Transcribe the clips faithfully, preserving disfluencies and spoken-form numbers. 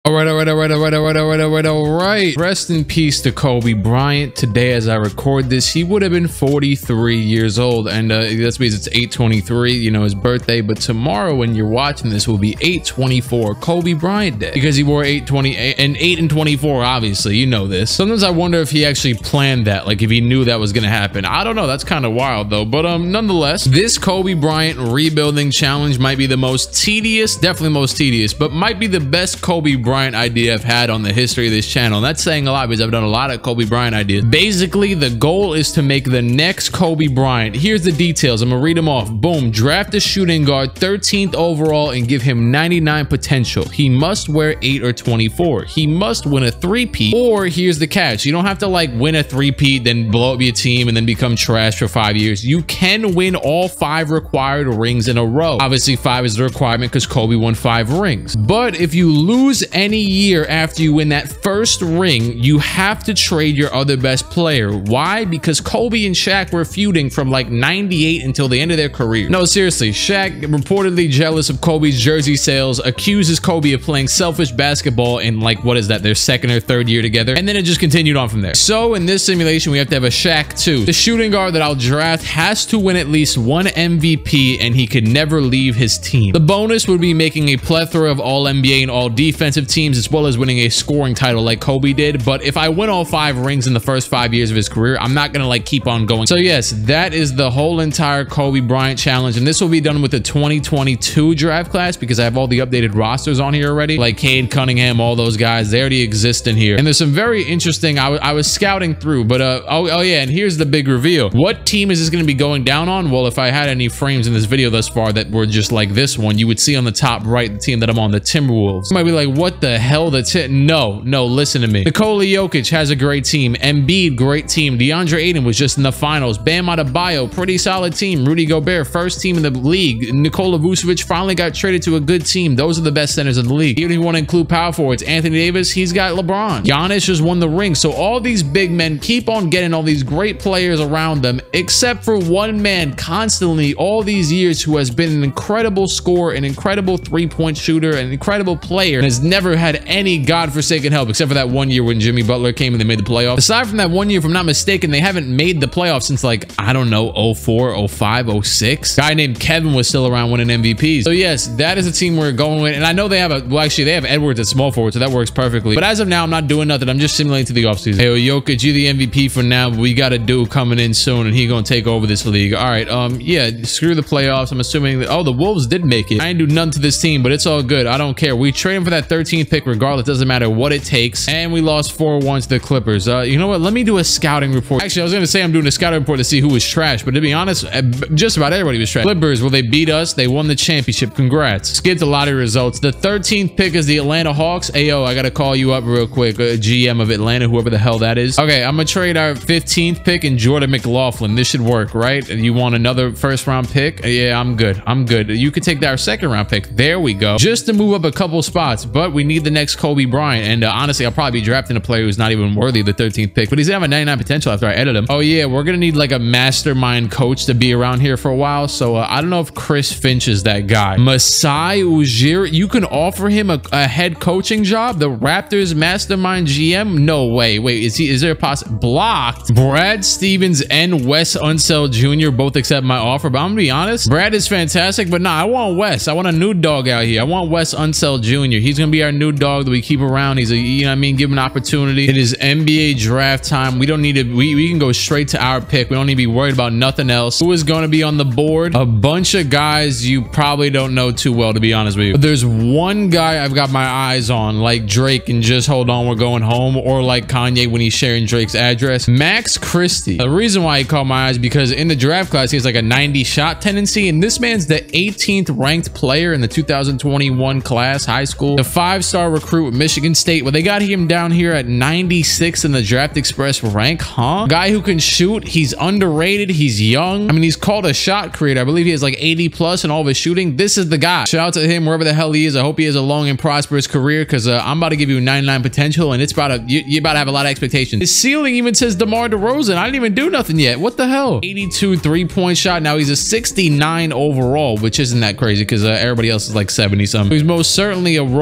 All right, all right, all right, all right, all right, all right, all right, all right. Rest in peace to Kobe Bryant. Today, as I record this, he would have been forty-three years old, and uh, that's because it's eight twenty-three, you know, his birthday. But tomorrow, when you're watching this, will be eight twenty-four, Kobe Bryant Day, because he wore eight twenty and eight and twenty-four. Obviously, you know this. Sometimes I wonder if he actually planned that, like if he knew that was gonna happen. I don't know. That's kind of wild, though. But um, nonetheless, this Kobe Bryant rebuilding challenge might be the most tedious, definitely most tedious, but might be the best Kobe Bryant Bryant idea I've had on the history of this channel. And that's saying a lot because I've done a lot of Kobe Bryant ideas. Basically, the goal is to make the next Kobe Bryant. Here's the details. I'm gonna read them off. Boom. Draft a shooting guard thirteenth overall and give him ninety-nine potential. He must wear eight or twenty-four. He must win a three-peat. Or here's the catch. You don't have to like win a three-peat, then blow up your team and then become trash for five years. You can win all five required rings in a row. Obviously, five is the requirement because Kobe won five rings. But if you lose any year after you win that first ring, you have to trade your other best player. Why? Because Kobe and Shaq were feuding from like ninety-eight until the end of their career. No, seriously, Shaq, reportedly jealous of Kobe's jersey sales, accuses Kobe of playing selfish basketball in like, what is that, their second or third year together, and then it just continued on from there. So in this simulation, we have to have a Shaq two. The shooting guard that I'll draft has to win at least one M V P, and he could never leave his team. The bonus would be making a plethora of all N B A and all defensive teams, as well as winning a scoring title like Kobe did. But if I win all five rings in the first five years of his career, I'm not gonna like keep on going. So yes, that is the whole entire Kobe Bryant challenge, and this will be done with the twenty twenty-two draft class because I have all the updated rosters on here already, like Cade Cunningham, all those guys. They already exist in here, and there's some very interesting. I, I was scouting through, but uh oh, oh yeah, and here's the big reveal. What team is this going to be going down on? Well, if I had any frames in this video thus far that were just like this one, you would see on the top right the team that I'm on, the Timberwolves. You might be like, what the hell? The t no, no, listen to me. Nikola Jokic has a great team. Embiid, great team. DeAndre Ayton was just in the finals. Bam Adebayo, pretty solid team. Rudy Gobert, first team in the league. Nikola Vucevic finally got traded to a good team. Those are the best centers in the league. Even if you want to include power forwards, Anthony Davis, he's got LeBron. Giannis just won the ring. So all these big men keep on getting all these great players around them, except for one man constantly all these years who has been an incredible scorer, an incredible three-point shooter, an incredible player, and has never had any godforsaken help except for that one year when Jimmy Butler came and they made the playoffs. Aside from that one year, if I'm not mistaken, they haven't made the playoffs since like, I don't know, oh four, oh five, oh six. Guy named Kevin was still around winning M V Ps. So yes, that is a team we're going with. And I know they have a, well, actually they have Edwards at small forward, so that works perfectly. But as of now, I'm not doing nothing. I'm just simulating to the offseason. Hey, Jokic, you the M V P for now, but we got a dude coming in soon and he gonna take over this league. All right, um, yeah, screw the playoffs. I'm assuming that, oh, the Wolves did make it. I didn't do none to this team, but it's all good. I don't care. We trade him for that thirteenth pick regardless. Doesn't matter what it takes. And we lost four one to the Clippers. Uh, you know what? Let me do a scouting report. Actually, I was gonna say I'm doing a scouting report to see who was trash, but to be honest, just about everybody was trash. Clippers, well, they beat us. They won the championship. Congrats. Skip the lottery results. The thirteenth pick is the Atlanta Hawks. Hey, yo, I gotta call you up real quick. Uh, G M of Atlanta, whoever the hell that is. Okay, I'm gonna trade our fifteenth pick in Jordan McLaughlin. This should work, right? You want another first round pick? Yeah, I'm good. I'm good. You could take our second round pick. There we go. Just to move up a couple spots, but we need the next Kobe Bryant. And uh, honestly, I'll probably be drafting a player who's not even worthy of the thirteenth pick, but he's gonna have a ninety-nine potential after I edit him. Oh yeah, we're gonna need like a mastermind coach to be around here for a while. So uh, I don't know if Chris Finch is that guy. Masai Ujiri, you can offer him a, a head coaching job. The Raptors mastermind G M? No way. Wait, is he? Is there a poss? Blocked. Brad Stevens and Wes Unseld Junior both accept my offer, but I'm gonna be honest. Brad is fantastic, but nah, I want Wes. I want a new dog out here. I want Wes Unseld Junior He's gonna be our new dog that we keep around. He's a, you know what I mean, give him an opportunity. It is N B A draft time. We don't need to. We we can go straight to our pick. We don't need to be worried about nothing else. Who is going to be on the board? A bunch of guys you probably don't know too well, to be honest with you. But there's one guy I've got my eyes on, like Drake and Just Hold On, We're Going Home, or like Kanye when he's sharing Drake's address. Max Christie. The reason why he caught my eyes because in the draft class he has like a ninety shot tendency, and this man's the eighteenth ranked player in the two thousand twenty-one class, high school. The five-star recruit with Michigan State. Well, they got him down here at ninety-six in the Draft Express rank, huh? Guy who can shoot. He's underrated. He's young. I mean, he's called a shot creator. I believe he has like eighty plus in all of his shooting. This is the guy. Shout out to him wherever the hell he is. I hope he has a long and prosperous career because uh, I'm about to give you ninety-nine potential, and it's about to, you, you're about to have a lot of expectations. His ceiling even says DeMar DeRozan. I didn't even do nothing yet. What the hell? eighty-two three-point shot. Now he's a sixty-nine overall, which isn't that crazy because uh, everybody else is like seventy something. He's most certainly a raw prospect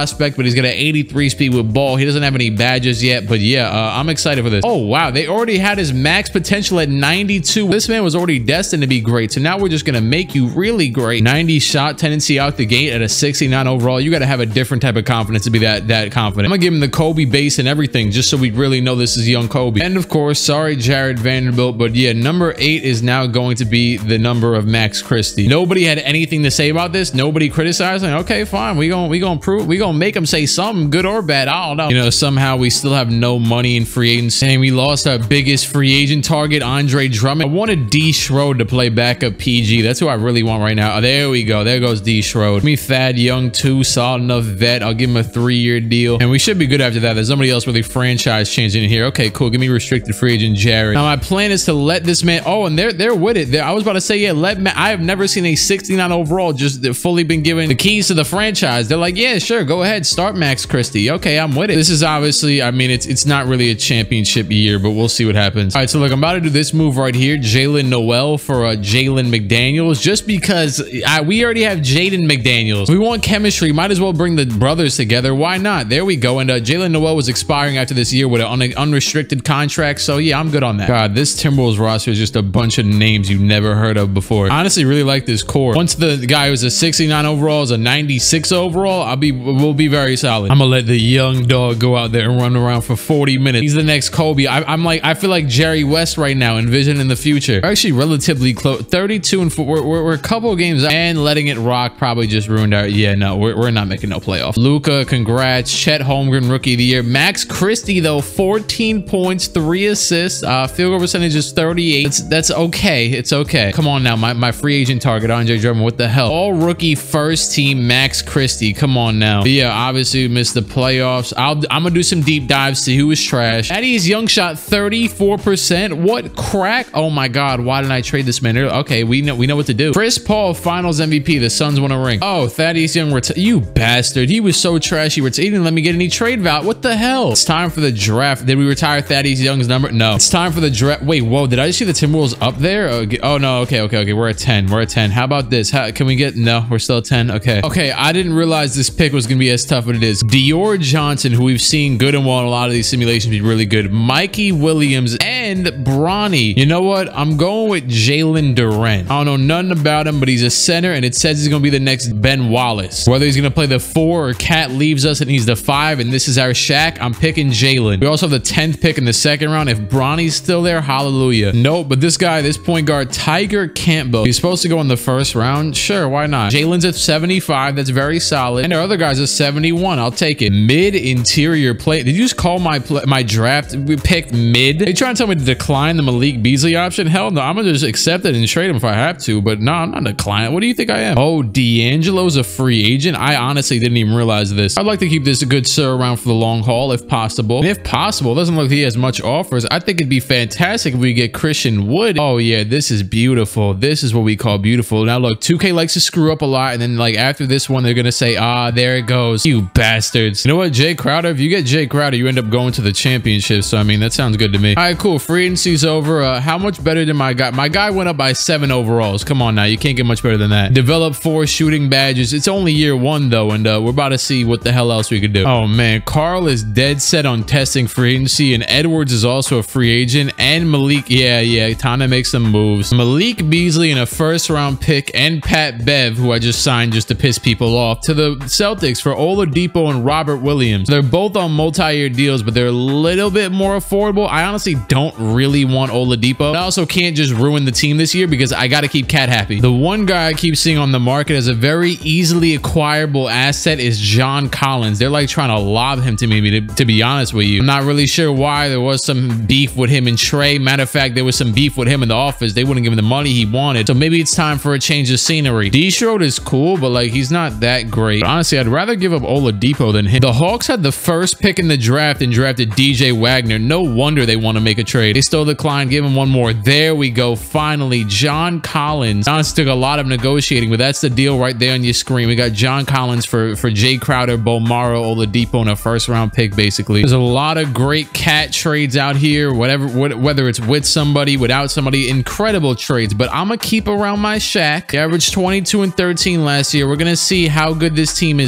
prospect, but he's got an eighty-three speed with ball. He doesn't have any badges yet, but yeah, uh, I'm excited for this. Oh, wow. They already had his max potential at ninety-two. This man was already destined to be great. So now we're just going to make you really great. ninety shot tendency out the gate at a sixty-nine overall. You got to have a different type of confidence to be that, that confident. I'm going to give him the Kobe base and everything just so we really know this is young Kobe. And of course, sorry, Jared Vanderbilt, but yeah, number eight is now going to be the number of Max Christie. Nobody had anything to say about this. Nobody criticizing. Okay, fine. We gonna we gonna prove. We gonna make him say something good or bad. I don't know. You know, somehow we still have no money in free agency, and we lost our biggest free agent target, Andre Drummond. I wanted D Schroed to play backup P G. That's who I really want right now. Oh, there we go. There goes D Schroed. Give me Thad Young too. Solid enough vet. I'll give him a three-year deal, and we should be good after that. There's somebody else really franchise changing in here. Okay, cool. Give me restricted free agent Jared. Now my plan is to let this man. Oh, and they're they're with it. They're, I was about to say, yeah, let me. I have never seen a sixty-nine overall just fully been given the keys to the franchise. They're like, yeah, sure, go ahead, start Max Christie. Okay, I'm with it. This is obviously, I mean, it's it's not really a championship year, but we'll see what happens. All right, so look, I'm about to do this move right here, Jalen Noel for uh, Jalen McDaniels, just because I, we already have Jaden McDaniels. We want chemistry. Might as well bring the brothers together. Why not? There we go. And uh, Jalen Noel was expiring after this year with an un unrestricted contract. So yeah, I'm good on that. God, this Timberwolves roster is just a bunch of names you've never heard of before. I honestly really like this core. Once the guy who's a sixty-nine overall is a ninety-six overall, I'll be we'll be very solid. I'm gonna let the young dog go out there and run around for forty minutes. He's the next Kobe. I, I'm like, I feel like Jerry West right now, envisioning the future. We're actually relatively close, thirty-two and four. We're, we're, we're a couple of games out, and letting it rock probably just ruined our. Yeah, no, we're, we're not making no playoff. Luka, congrats. Chet Holmgren, rookie of the year. Max Christie though, fourteen points, three assists. Uh, field goal percentage is thirty-eight. That's, that's okay. It's okay. Come on now, my my free agent target, Andre Drummond. What the hell? All rookie first team Max Christie. Come on now. But yeah, obviously we missed the playoffs. I'll I'm gonna do some deep dives, see who was trash. Eddie's young shot thirty-four percent. What crack? Oh my god, why didn't I trade this man? Okay, we know we know what to do. Chris Paul, finals M V P. The Suns won a ring. Oh, Thaddeus Young, you bastard. He was so trashy. He didn't let me get any trade value. What the hell? It's time for the draft. Did we retire Thaddeus Young's number? No. It's time for the draft. Wait, whoa, did I just see the Timberwolves up there? Okay. Oh no, okay, okay, okay. We're at ten. We're at ten. How about this? How can we get? No, we're still at ten. Okay. Okay, I didn't realize this pick was gonna be as tough as it is. Dior Johnson, who we've seen good and well in a lot of these simulations, be really good. Mikey Williams and Bronny. You know what? I'm going with Jalen Duren. I don't know nothing about him, but he's a center, and it says he's gonna be the next Ben Wallace. Whether he's gonna play the four or Cat leaves us and he's the five, and this is our Shaq, I'm picking Jalen. We also have the tenth pick in the second round. If Bronny's still there, hallelujah. Nope, but this guy, this point guard, Tiger Campbell, he's supposed to go in the first round. Sure, why not? Jalen's at seventy-five. That's very solid. And our other guys are seventy-one. I'll take it. Mid interior play. Did you just call my play, my draft? We picked mid. They trying to tell me to decline the Malik Beasley option? Hell no. I'm gonna just accept it and trade him if I have to. But no, I'm not declining. What do you think I am? Oh, D'Angelo's a free agent. I honestly didn't even realize this. I'd like to keep this a good sir around for the long haul if possible. And if possible, it doesn't look like he has much offers. I think it'd be fantastic if we get Christian Wood. Oh yeah, this is beautiful. This is what we call beautiful. Now look, two K likes to screw up a lot, and then like after this one, they're gonna say, ah, there it goes. You bastards. You know what, Jay Crowder? If you get Jay Crowder, you end up going to the championship. So I mean, that sounds good to me. All right, cool. Free agency's over. Uh, how much better than my guy? My guy went up by seven overalls. Come on now, you can't get much better than that. Develop four shooting badges. It's only year one though, and uh, we're about to see what the hell else we could do. Oh man, Carl is dead set on testing free agency, and Edwards is also a free agent, and Malik. Yeah, yeah, time to make some moves. Malik Beasley in a first round pick, and Pat Bev, who I just signed just to piss people off, to the Celtics for Oladipo and Robert Williams. They're both on multi-year deals, but they're a little bit more affordable. I honestly don't really want Oladipo. I also can't just ruin the team this year because I got to keep Cat happy. The one guy I keep seeing on the market as a very easily acquirable asset is John Collins. They're like trying to lob him to me, to, to be honest with you. I'm not really sure why. There was some beef with him and Trey. Matter of fact, there was some beef with him in the office. They wouldn't give him the money he wanted. So maybe it's time for a change of scenery. D Schroed is cool, but like he's not that great. But honestly, I'd rather give up Oladipo than him. The Hawks had the first pick in the draft and drafted D J Wagner. No wonder they want to make a trade. They still declined. Give him one more. There we go. Finally, John Collins. Honestly, took a lot of negotiating, but that's the deal right there on your screen. We got John Collins for for Jay Crowder, Bomaro, Oladipo, and a first round pick. Basically, there's a lot of great Cat trades out here. Whatever, what, whether it's with somebody, without somebody, incredible trades. But I'm gonna keep around my Shaq. He averaged twenty-two and thirteen last year. We're gonna see how good this team is this year.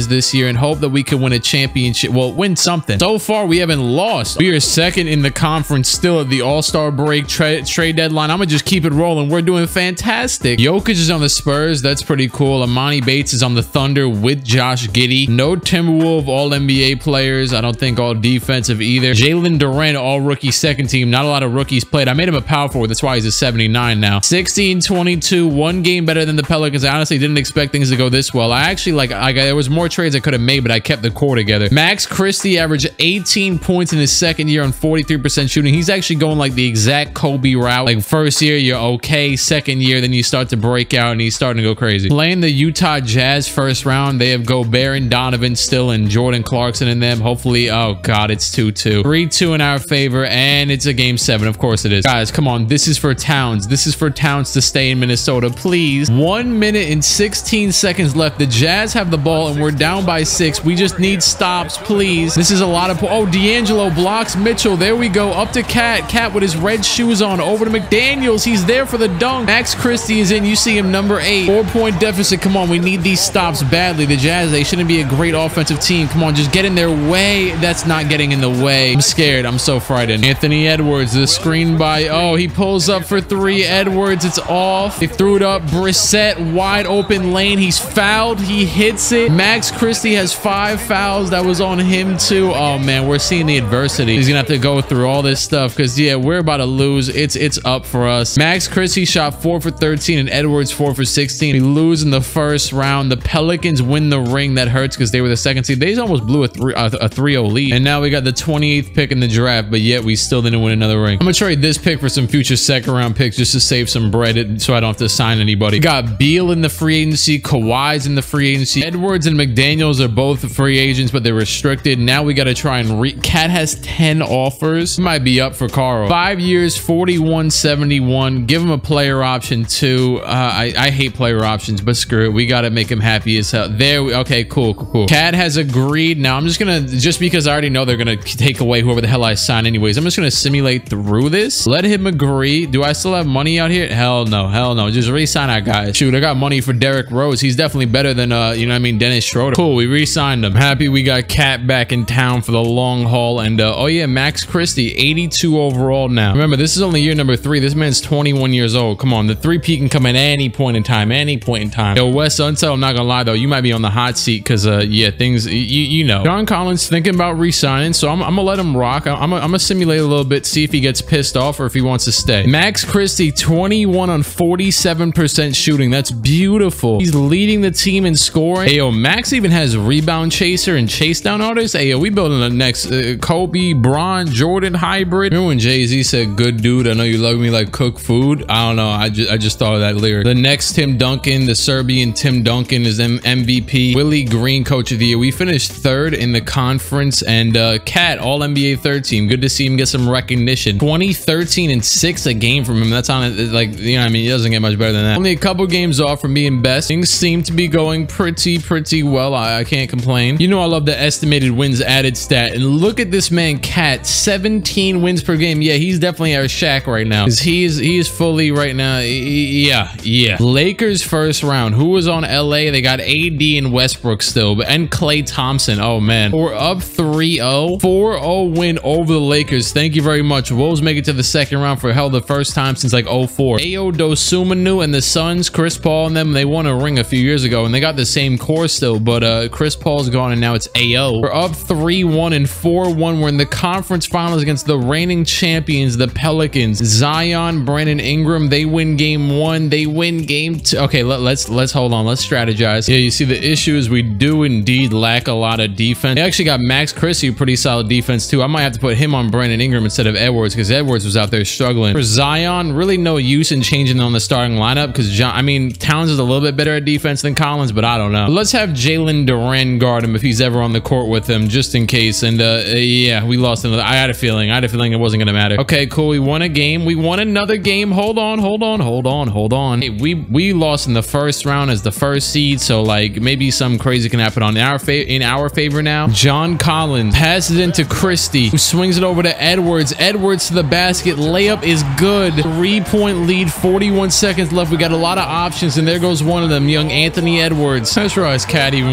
year and hope that we can win a championship. Well, win something. So far, we haven't lost. We are second in the conference still at the All-Star break tra trade deadline. I'm gonna just keep it rolling. We're doing fantastic. Jokic is on the Spurs. That's pretty cool. Amani Bates is on the Thunder with Josh Giddey. No Timberwolves all N B A players. I don't think all defensive either. Jalen Duren, all rookie second team. Not a lot of rookies played. I made him a power forward. That's why he's a seventy-nine now. sixteen twenty-two, one game better than the Pelicans. I honestly didn't expect things to go this well. I actually like, I got, there was more trades I could have made, but I kept the core together. Max Christie averaged eighteen points in his second year on forty-three percent shooting. He's actually going like the exact Kobe route. Like first year, you're okay. Second year, then you start to break out and he's starting to go crazy. Playing the Utah Jazz first round, they have Gobert and Donovan still and Jordan Clarkson in them. Hopefully, oh God, it's two two. three two in our favor, and it's a game seven. Of course it is. Guys, come on. This is for Towns. This is for Towns to stay in Minnesota, please. One minute and sixteen seconds left. The Jazz have the ball, and we're down by six. We just need stops, please. This is a lot of... Oh, D'Angelo blocks Mitchell. There we go. Up to Cat. Cat with his red shoes on. Over to McDaniels. He's there for the dunk. Max Christie is in. You see him, number eight. Four-point deficit. Come on. We need these stops badly. The Jazz, they shouldn't be a great offensive team. Come on. Just get in their way. That's not getting in the way. I'm scared. I'm so frightened. Anthony Edwards, the screen by... Oh, he pulls up for three. Edwards, it's off. They threw it up. Brissett, wide open lane. He's fouled. He hits it. Max Christie has five fouls. That was on him too. Oh man, we're seeing the adversity. He's gonna have to go through all this stuff because yeah, we're about to lose. It's it's up for us. Max Christie shot four for thirteen and Edwards four for sixteen. We lose in the first round. The Pelicans win the ring. That hurts because they were the second seed. They almost blew a three a three oh lead. And now we got the twenty-eighth pick in the draft, but yet we still didn't win another ring. I'm gonna trade this pick for some future second round picks just to save some bread so I don't have to sign anybody. We got Beal in the free agency. Kawhi's in the free agency. Edwards and McDaniels are both free agents, but they're restricted. Now we got to try and re... Cat has ten offers. Might be up for Carl. Five years, forty-one seventy-one. Give him a player option too. Uh, I, I hate player options, but screw it. We got to make him happy as hell. There we... Okay, cool, cool, cool. Cat has agreed. Now I'm just going to... Just because I already know they're going to take away whoever the hell I sign anyways, I'm just going to simulate through this. Let him agree. Do I still have money out here? Hell no. Hell no. Just re-sign our guys. Shoot, I got money for Derrick Rose. He's definitely better than, uh, you know what I mean, Dennis Schroeder. Cool, we re-signed him. Happy we got Cat back in town for the long haul. And, uh, oh yeah, Max Christie, eighty-two overall now. Remember, this is only year number three. This man's twenty-one years old. Come on, the three-peat can come at any point in time, any point in time. Yo, Wes Unseld, I'm not gonna lie, though. You might be on the hot seat because, uh, yeah, things, you, you know. John Collins thinking about re-signing, so I'm, I'm gonna let him rock. I'm, I'm, I'm gonna simulate a little bit, see if he gets pissed off or if he wants to stay. Max Christie, twenty-one on forty-seven percent shooting. That's beautiful. He's leading the team in scoring. Hey, yo, Max even has rebound chaser and chase down artists. Hey, yo, we building the next uh, Kobe, Bron, Jordan hybrid. Remember when Jay-Z said, good dude, I know you love me like cook food? I don't know. I just, I just thought of that lyric. The next Tim Duncan, the Serbian Tim Duncan is M MVP. Willie Green, coach of the year. We finished third in the conference, and uh, Cat, all N B A third team. Good to see him get some recognition. twenty, thirteen, and six a game from him. That's on it. Like, you know what I mean? He doesn't get much better than that. Only a couple games off from being best. Things seem to be going pretty, pretty well. I, I can't complain. You know I love the estimated wins added stat. And look at this man, Cat. seventeen wins per game. Yeah, he's definitely our Shaq right now. Because he is, he is fully right now. Yeah, yeah. Lakers first round. Who was on L A? They got A D and Westbrook still. But and Klay Thompson. Oh, man. We're up three oh. four oh win over the Lakers. Thank you very much. Wolves make it to the second round for hell the first time since like oh four. Ayo Dosunmu and the Suns, Chris Paul and them, they won a ring a few years ago and they got the same core still, but uh Chris Paul's gone and now it's A O. We're up three one and four one. We're in the conference finals against the reigning champions, the Pelicans. Zion, Brandon Ingram, they win game one. They win game two. Okay, let, let's let's hold on. Let's strategize. Yeah, you see the issue is we do indeed lack a lot of defense. They actually got Max Christie, pretty solid defense too. I might have to put him on Brandon Ingram instead of Edwards because Edwards was out there struggling. For Zion, really no use in changing on the starting lineup because John, I mean, Towns is a little bit better at defense than Collins, but I don't know. Let's have Jalen Duren guard him if he's ever on the court with him, just in case. And uh, yeah, we lost another. I had a feeling. I had a feeling it wasn't gonna matter. Okay, cool. We won a game. We won another game. Hold on, hold on, hold on, hold on. Hey, we we lost in the first round as the first seed, so like maybe something crazy can happen on our fa in our favor now. John Collins passes it into Christie, who swings it over to Edwards. Edwards to the basket. Layup is good. Three-point lead. forty-one seconds left. We got a lot of options, and there goes one of them, young Anthony Edwards. I just realized Cat even wears number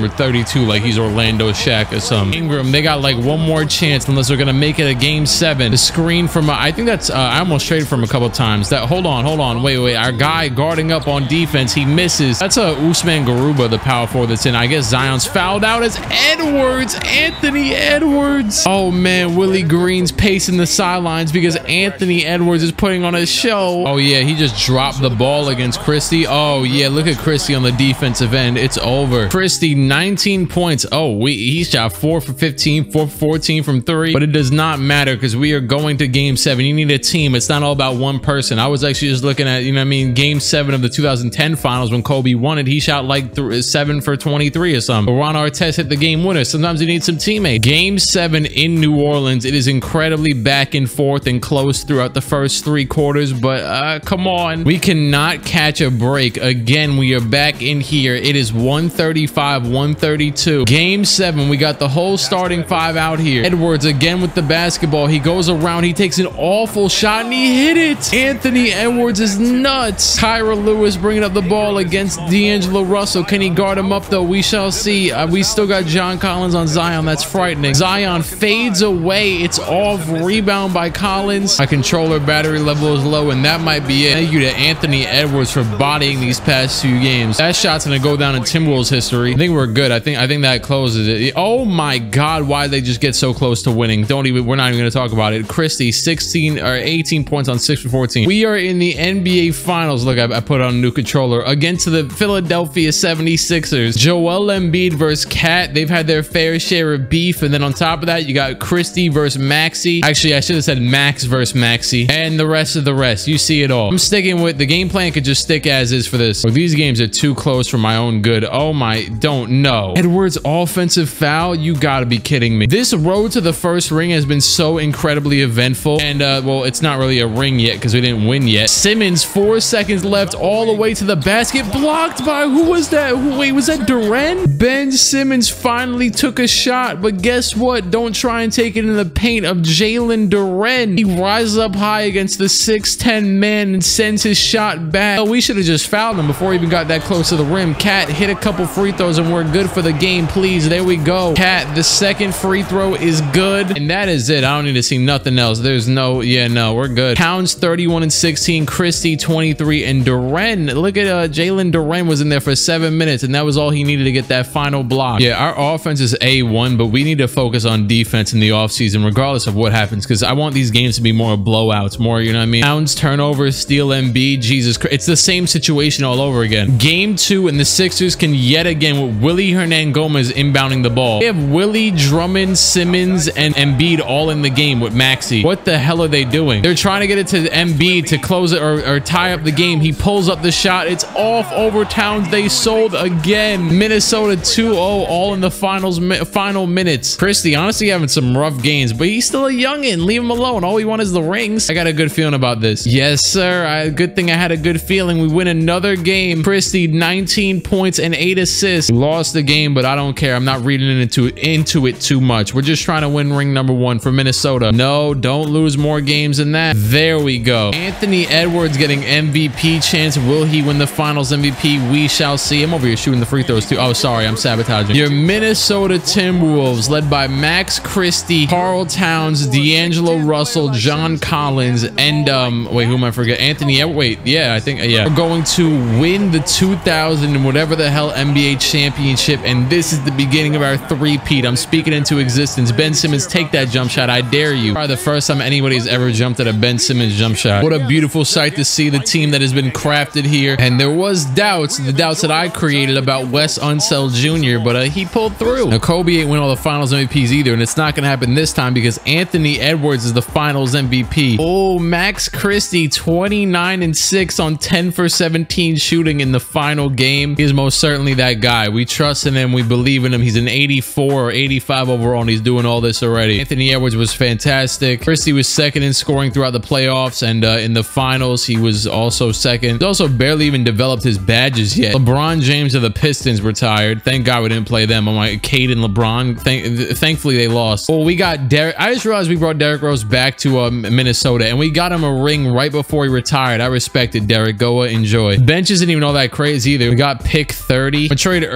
thirty-two like he's Orlando Shaq or something. Ingram, they got like one more chance unless they're gonna make it a game seven. The screen from uh, I think that's uh, I almost traded from a couple times. That hold on, hold on, wait, wait. Our guy guarding up on defense, he misses. That's a uh, Usman Garuba, the power forward that's in. I guess Zion's fouled out as Edwards, Anthony Edwards. Oh man, Willie Green's pacing the sidelines because Anthony Edwards is putting on a show. Oh yeah, he just dropped the ball against Christie. Oh yeah, look at Christie on the defensive end. It's over. Christie, nineteen points. Oh, we he shot four for fifteen, four for fourteen from three, but it does not matter because we are going to game seven. You need a team. It's not all about one person. I was actually just looking at, you know what I mean, game seven of the two thousand ten finals when Kobe won it. He shot like th seven for twenty-three or something. Ron Artest hit the game winner. Sometimes you need some teammates. Game seven in New Orleans. It is incredibly back and forth and close throughout the first three quarters, but uh, come on. We cannot catch a break. Again, we are back in here. It is one thirty-five, one thirty-two. Game seven. We got the whole starting five out here. Edwards again with the basketball. He goes around. He takes an awful shot and he hit it. Anthony Edwards is nuts. Kyra Lewis bringing up the ball against D'Angelo Russell. Can he guard him up though? We shall see. Uh, we still got John Collins on Zion. That's frightening. Zion fades away. It's off. Rebound by Collins. My controller battery level is low and that might be it. Thank you to Anthony Edwards for bodying these past two games. That shot's gonna go down in Timberwolves history. I think we're good. I think I think that closes it. Oh my god, why did they just get so close to winning? Don't even, we're not even gonna talk about it. Christie, sixteen or eighteen points on six for fourteen. We are in the N B A finals. Look, I, I put on a new controller against the Philadelphia seventy-sixers. Joel Embiid versus Cat. They've had their fair share of beef, and then on top of that you got Christie versus Maxey. Actually, I should have said Max versus Maxey, and the rest of the rest. You see it all. I'm sticking with the game plan. Could just stick as is for this. Well, these games are too close for my own good. Oh my, don't know. Edwards offensive foul. You gotta be kidding me. This road to the first ring has been so incredibly eventful, and uh well, it's not really a ring yet because we didn't win yet. Simmons, four seconds left, all the way to the basket, blocked by, who was that? Who, wait, was that Duren? Ben Simmons finally took a shot, but guess what? Don't try and take it in the paint of Jalen Duren. He rises up high against the six ten man and sends his shot back. Oh, we should have just fouled him before he even got that close to the rim. Cat hit a couple free throws and we're good for the game, please. There we go. Cat, the second free throw is good, and that is it. I don't need to see nothing else. There's no, yeah, no, we're good. Towns thirty-one and sixteen, Christie twenty-three, and Duren. Look at uh, Jalen Duren was in there for seven minutes, and that was all he needed to get that final block. Yeah, our offense is A one, but we need to focus on defense in the offseason, regardless of what happens, because I want these games to be more blowouts, more, you know what I mean? Towns, turnovers, steal Embiid, Jesus Christ. It's the same situation all over again. Game two, and the Sixers can yet again, with Willie Hernangomez inbounding the ball. They have Willie, Drummond, Simmons, and Embiid all in the game with Maxey. What the hell are they doing? They're trying to get it to Embiid to close it or, or tie up the game. He pulls up the shot. It's off over Towns. They sold again. Minnesota two oh, all in the finals final minutes. Christie honestly having some rough games, but he's still a youngin'. Leave him alone. All we want is the rings. I got a good feeling about this. Yes, sir. I, good thing I had a good feeling. We win another game. Christie, nineteen points and eight assists. We lost the game, but I don't care. I'm not reading into, into it too much. We're just trying to win ring number one for Minnesota. No, don't lose more games than that. There we go. Anthony Edwards getting M V P chance. Will he win the finals M V P? We shall see. I'm over here shooting the free throws too. Oh, sorry. I'm sabotaging. Your Minnesota Timberwolves, led by Max Christie, Karl Towns, D'Angelo Russell, John Collins, and um wait, who am I forgetting? Anthony Edwards. Wait, yeah, I think yeah. We're going to win the two thousand and whatever the hell N B A championship, and this is the beginning of our three-peat. I'm speaking into existence. Ben Simmons, take that jump shot. I dare you. Probably the first time anybody's ever jumped at a Ben Simmons jump shot. What a beautiful sight to see, the team that has been crafted here. And there was doubts, the doubts that I created about Wes Unseld Junior, but uh, he pulled through. Now, Kobe ain't win all the finals M V Ps either, and it's not going to happen this time because Anthony Edwards is the finals M V P. Oh, Max Christie, twenty-nine and six on ten for seventeen shooting in the final game. He's most certainly that guy. We trust in him. We believe in him. He's an eighty-four or eighty-five overall, and he's doing all this already. Anthony Edwards was fantastic. Christie was second in scoring throughout the playoffs, and uh, in the finals, he was also second. He also barely even developed his badges yet. LeBron James of the Pistons retired. Thank God we didn't play them. I'm like, Cade and LeBron. Thank thankfully, they lost. Well, we got Derek. I just realized we brought Derrick Rose back to um, Minnesota, and we got him a ring right before he retired. I respect it, Derek. Go uh, enjoy. Bench isn't even all that crazy either. We got pick thirty. I traded Earl James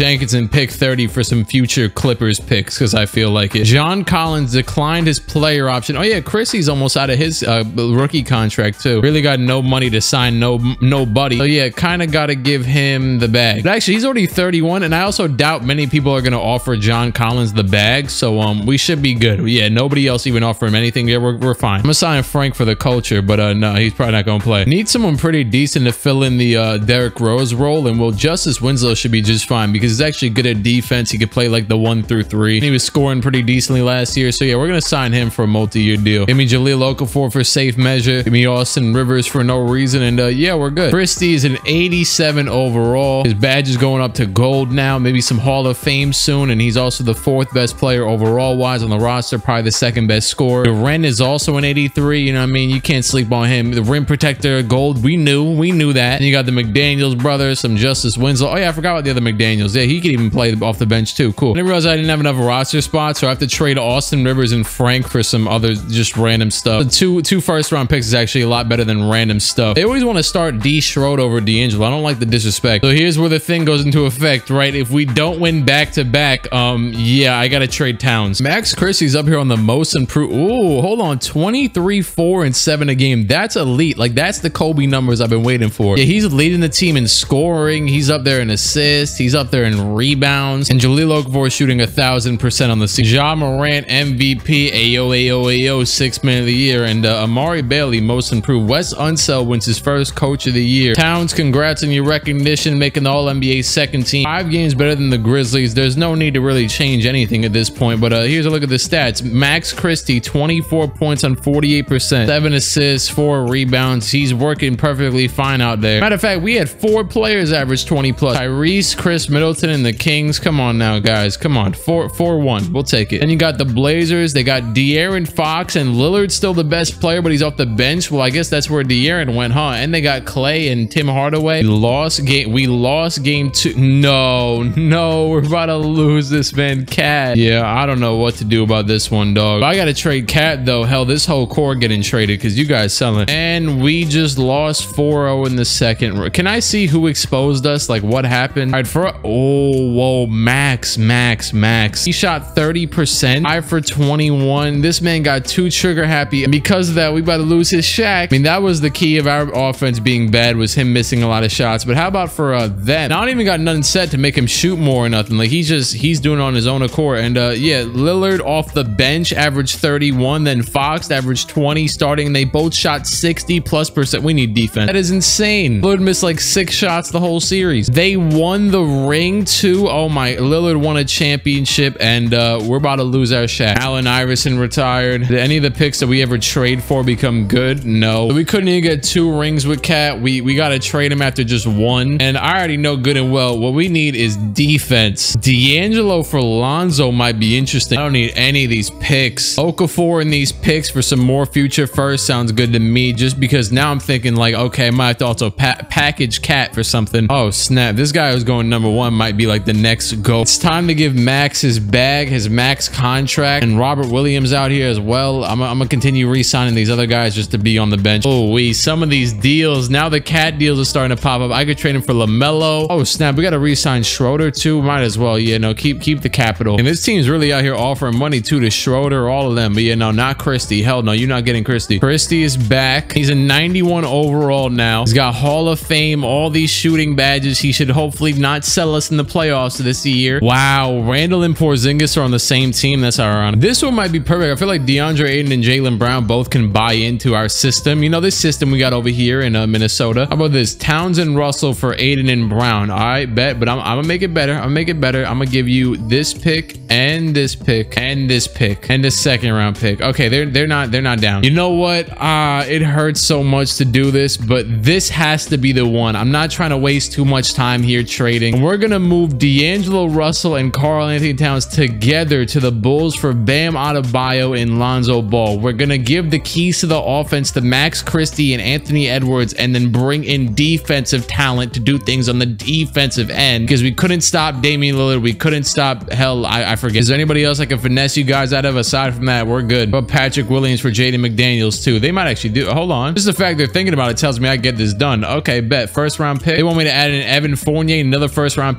Jenkins in pick thirty for some future Clippers picks because I feel like it. John Collins declined his player option. Oh yeah, Chrissy's almost out of his uh, rookie contract too. Really got no money to sign no nobody. So yeah, kind of got to give him the bag. But actually, he's already thirty-one, and I also doubt many people are going to offer John Collins the bag. So um, we should be good. Yeah, nobody else even offer him anything. Yeah, we're, we're fine. I'm gonna sign Frank for the culture, but uh, no, he's probably not gonna play. Need someone pretty decent to fill in the uh, Derrick Rose role, and well, Justice Winslow should be just fine because he's actually good at defense. He could play like the one through three. He was scoring pretty decently last year, so yeah, we're gonna sign him for a multi-year deal. Give me Jahlil Okafor for safe measure. Give me Austin Rivers for no reason, and uh, yeah, we're good. Christie is an eighty-seven overall. His badge is going up to gold now. Maybe some Hall of Fame soon, and he's also the fourth best player overall wise on the roster, probably the second best scorer. Duren is also an eighty-three. You know what I mean? You can't sleep on him. The rim protector gold, we knew we knew that. And you got the McDaniels brothers, some Justice Winslow. Oh yeah, I forgot about the other McDaniels. Yeah, he could even play off the bench too. Cool. I didn't realize I didn't have enough roster spots, so I have to trade Austin Rivers and Frank for some other just random stuff. The two two first round picks is actually a lot better than random stuff. They always want to start D Schroeder over D'Angelo. I don't like the disrespect. So here's where the thing goes into effect, right? If we don't win back to back, um yeah, I gotta trade Towns. Max Christie's up here on the most improved. Ooh, hold on, twenty-three, four, and seven a game. That's elite. Like, that's the Kobe numbers I've been waiting for. Yeah, he's leading the team in scoring. He's up there in assists. He's up there in rebounds. And Jahlil Okafor shooting a thousand percent on the season. Ja Morant M V P, Ayo, Ayo, Ayo, six man of the year, and uh, Amari Bailey most improved. Wes Unseld wins his first coach of the year. Towns, congrats on your recognition, making the All N B A second team. Five games better than the Grizzlies. There's no need to really change anything at this point, but uh, here's a look at the stats. Max Christie, twenty-four points on forty-eight percent, seven assists, four rebounds. He's working perfectly fine out there. Matter of fact, we had four players average twenty plus. Tyrese, Chris Middleton, and the Kings. Come on now, guys. Come on. Four, four, one. We'll take it. And you got the Blazers. They got De'Aaron Fox, and Lillard's still the best player, but he's off the bench. Well, I guess that's where De'Aaron went, huh? And they got Clay and Tim Hardaway. We lost game. We lost game two. No, no, we're about to lose this, man. Cat. Yeah, I don't know what to do about this one, dog. I gotta trade Cat though. Hell, this whole core getting traded because you guys selling. And we just lost four oh in the second. Can I see who exposed us? Like, what happened? All right, for oh, whoa, Max, Max, Max. He shot thirty percent, five for twenty-one. This man got too trigger happy, and because of that, we about to lose his Shaq. I mean, that was the key of our offense being bad, was him missing a lot of shots. But how about for uh that? I don't even got nothing set to make him shoot more or nothing. Like, he's just he's doing it on his own accord. And uh yeah, Lillard off the bench averaged thirty-one, then Fox averaged twenty starting. They both shot sixty plus percent. We need defense. That is insane. Lillard missed like six shots the whole series. They won the ring too. Oh my, Lillard won a championship, and uh we're about to lose our Shaq. Allen Iverson retired. Did any of the picks that we ever trade for become good? No. We couldn't even get two rings with Cat. We we got to trade him after just one. And I already know good and well what we need is defense. D'Angelo for Lonzo might be interesting. I don't need any of these picks. Okafor in these picks for some more future first sounds good to me, just because now I'm thinking like, okay, I might have to also pa package Cat for something. Oh snap, this guy who's going number one might be like the next go. It's time to give Max his bag, his max contract, and Robert Williams out here as well. I'm, I'm gonna continue re-signing these other guys just to be on the bench. Oh, we some of these deals now, the Cat deals are starting to pop up. I could trade him for LaMelo. Oh snap, we got to re-sign Schroeder too. Might as well, you know, keep keep the capital. And this team's really out here offering money too to Schroeder, all of them. But yeah, no, not Christie. Hell no, you're not getting Christie. Christie is back. He's a ninety-one overall now. He's got Hall of Fame, all these shooting badges. He should hopefully not sell us in the playoffs this year. Wow, Randall and Porzingis are on the same team. That's ironic. This one might be perfect. I feel like DeAndre Ayton and Jaylen Brown both can buy into our system. You know, this system we got over here in uh, Minnesota. How about this? Towns and Russell for Ayton and Brown. All right, bet. But I'm, I'm gonna make it better. I'm gonna make it better. I'm gonna give you this pick and this pick and this pick and this second round pick. Okay, they're they're not they're not down. You know what? Uh, it hurts so much to do this, but this has to be the one. I'm not trying to waste too much time here trading. We're gonna move D'Angelo Russell and Karl Anthony Towns together to the Bulls for Bam Adebayo and Lonzo Ball. We're gonna give the keys to the offense to Max Christie and Anthony Edwards, and then bring in defensive talent to do things on the defensive end, because we couldn't stop Damian Lillard. We couldn't stop, hell, I, I forget. Is there anybody else I can finesse you guys out of? Aside from that, we're good. But Patrick Williams for Jaden McDaniels too. They might actually do. Hold on. Just the fact they're thinking about it tells me I get this done. Okay, bet. First round pick. They want me to add in Evan Fournier, another first round pick.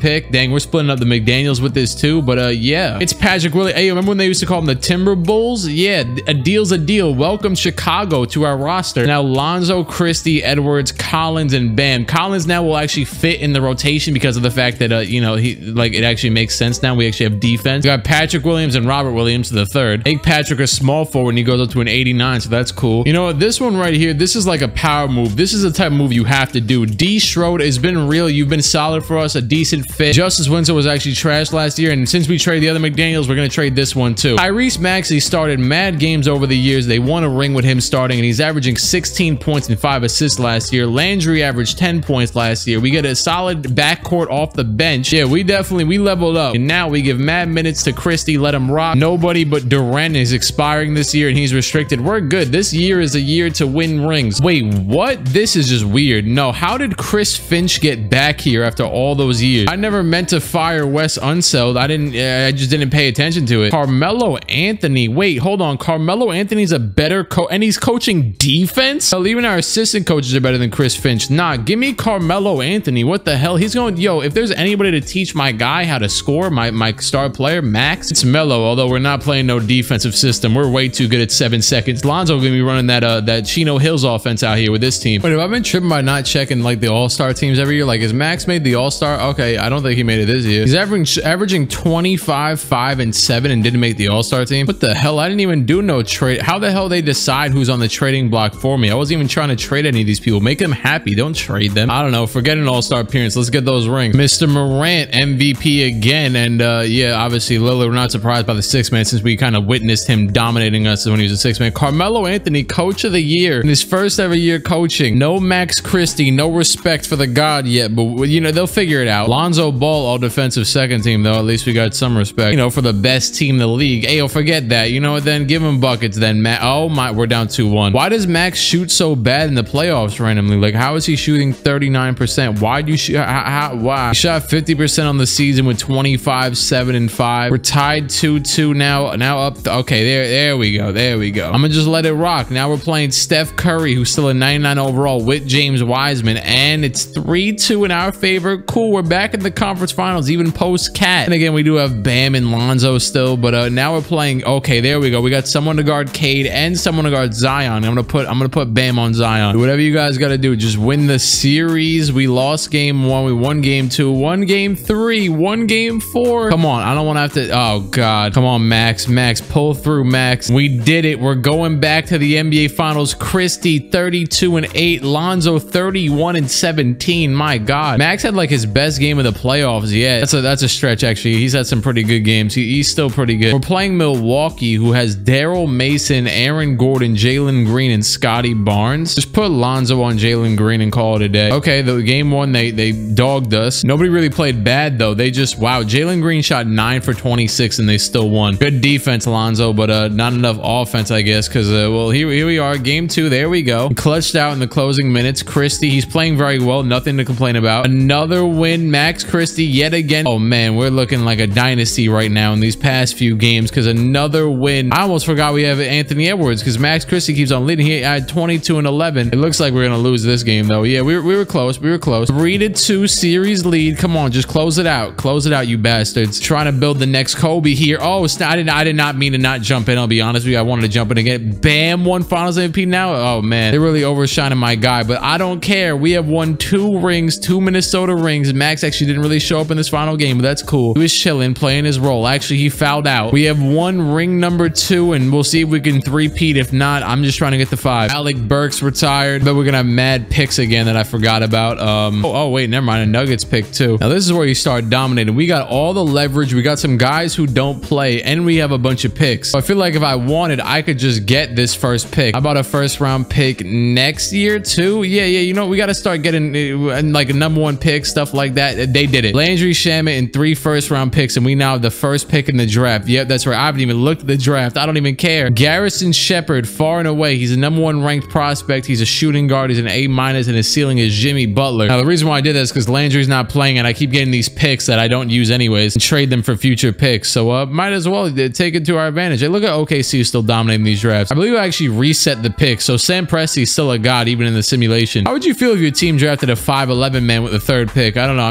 pick. Dang, we're splitting up the McDaniels with this too. But uh, yeah, it's Patrick Williams. Hey, remember when they used to call them the Timber Bulls? Yeah, a deal's a deal. Welcome Chicago to our roster. Now, Lonzo, Christie, Edwards, Collins, and Bam. Collins now will actually fit in the rotation because of the fact that, uh, you know, he like it actually makes sense now. We actually have defense. We got Patrick Williams and Robert Williams to the third. Make Patrick a small forward and he goes up to an eighty-nine, so that's cool. You know what? This one right here, this is like a power move. This is the type of move you have to do. D Schroeder has been real. You've been solid for us, a decent fit. Justice Winslow was actually trash last year, and since we traded the other McDaniels, we're going to trade this one too. Tyrese Maxey started mad games over the years. They won a ring with him starting, and he's averaging sixteen points and five assists last year. Landry averaged ten points last year. We get a solid backcourt off the bench. Yeah, we definitely, we leveled up. And now we give mad minutes to Christie, let him rock. Nobody but Durant is expiring this year, and he's restricted. We're good. This year is a year to win rings. Wait, what? This is just weird. No, how did Chris Finch get back here after all those years? I never meant to fire Wes Unseld. I didn't, uh, I just didn't pay attention to it. Carmelo Anthony. Wait, hold on. Carmelo Anthony's a better coach, and he's coaching defense? Hell, even our assistant coaches are better than Chris Finch. Nah, give me Carmelo Anthony. What the hell? He's going, yo, if there's anybody to teach my guy how to score, my, my star player, Max, it's Melo, although we're not playing no defensive system. We're way too good at seven seconds. Lonzo gonna be running that, uh, that Chino Hills offense out here with this team. Wait, have I been tripping by not checking like the all-star teams every year? Like, is Max made the all-star? Okay, I don't think he made it this year. He's averaging, averaging twenty-five, five, and seven and didn't make the all-star team. What the hell? I didn't even do no trade. How the hell they decide who's on the trading block for me? I wasn't even trying to trade any of these people. Make them happy. Don't trade them. I don't know. Forget an all-star appearance. Let's get those rings. Mister Morant, M V P again. And uh, yeah, obviously Lillard, we're not surprised by the six man since we kind of witnessed him dominating us when he was a six man. Carmelo Anthony, coach of the year in his first ever year coaching. No Max Christie, no respect for the god yet, but you know, they'll figure it out. Lonzo Ball, all defensive second team though. At least we got some respect, you know, for the best team in the league. Hey, yo, forget that. You know what? Then give him buckets then, Matt. Oh my, we're down two one. Why does Max shoot so bad in the playoffs randomly? Like, how is he shooting thirty-nine percent? Why do you shoot? How, how, why? He shot fifty percent on the season with twenty-five, seven, and five. We're tied two two now. Now up. Okay, there, there we go. There we go. I'm gonna just let it rock. Now we're playing Steph Curry, who's still a ninety-nine overall with James Wiseman, and it's three two in our favor. Cool. We're back in the conference finals, even post Cat. And again, we do have Bam and Lonzo still, but uh, now we're playing. Okay, there we go. We got someone to guard Cade and someone to guard Zion. I'm gonna put. I'm gonna put Bam on Zion. Whatever you guys got to do, just win the series. We lost game one. We won game two. One game three. One game four. Come on. I don't want to have to. Oh God. Come on, Max. Max, pull through, Max. We did it. We're going back to the N B A Finals. Christie thirty-two and eight. Lonzo thirty-one and seventeen. My God. Max had like his best game of the playoffs. Yeah, that's a that's a stretch actually. He's had some pretty good games. He, he's still pretty good. We're playing Milwaukee, who has Daryl Mason, Aaron Gordon, Jalen Green, and Scotty Barnes. Just put Lonzo on Jalen Green and call it a day. Okay, the game one, they they dogged us. Nobody really played bad though. They just, wow, Jalen Green shot nine for twenty-six and they still won. Good defense, Lonzo, but uh not enough offense, I guess, because uh well, here, here we are, game two. There we go. Clutched out in the closing minutes. Christie, he's playing very well, nothing to complain about. Another win, Max Christie yet again. Oh man, we're looking like a dynasty right now in these past few games, because another win. I almost forgot we have Anthony Edwards, because Max Christie keeps on leading. He had twenty-two and eleven. It looks like we're gonna lose this game though. Yeah, we were, we were close. We were close. Three to two series lead. Come on, just close it out. Close it out, you bastards. Trying to build the next Kobe here. Oh, I did, I did not mean to not jump in. I'll be honest with you. I wanted to jump in again. Bam, won Finals M V P now. Oh man, they're really overshining my guy, but I don't care. We have won two rings, two Minnesota rings. Max actually didn't really show up in this final game, but that's cool. He was chilling, playing his role. Actually, he fouled out. We have one ring number two, and we'll see if we can three-peat. If not, I'm just trying to get the five. Alec Burks retired, but we're gonna have mad picks again that I forgot about. Um, oh, oh wait, never mind. A Nuggets pick too. Now this is where you start dominating. We got all the leverage. We got some guys who don't play, and we have a bunch of picks. So I feel like if I wanted, I could just get this first pick. How about a first round pick next year too? Yeah, yeah. You know, we got to start getting uh, like a number one pick, stuff like that. They did it. Landry Shamet and three first round picks, and we now have the first pick in the draft. Yep, that's right. I haven't even looked at the draft. I don't even care. Garrison Shepard, far and away, he's a number one ranked prospect. He's a shooting guard. He's an A minus, and his ceiling is Jimmy Butler. Now the reason why I did that is because Landry's not playing, and I keep getting these picks that I don't use anyways and trade them for future picks. So uh, might as well take it to our advantage. Hey, look at O K C still dominating these drafts. I believe I actually reset the picks. So Sam Presti's still a god even in the simulation. How would you feel if your team drafted a five eleven man with the third pick? I don't know. I'm just thinking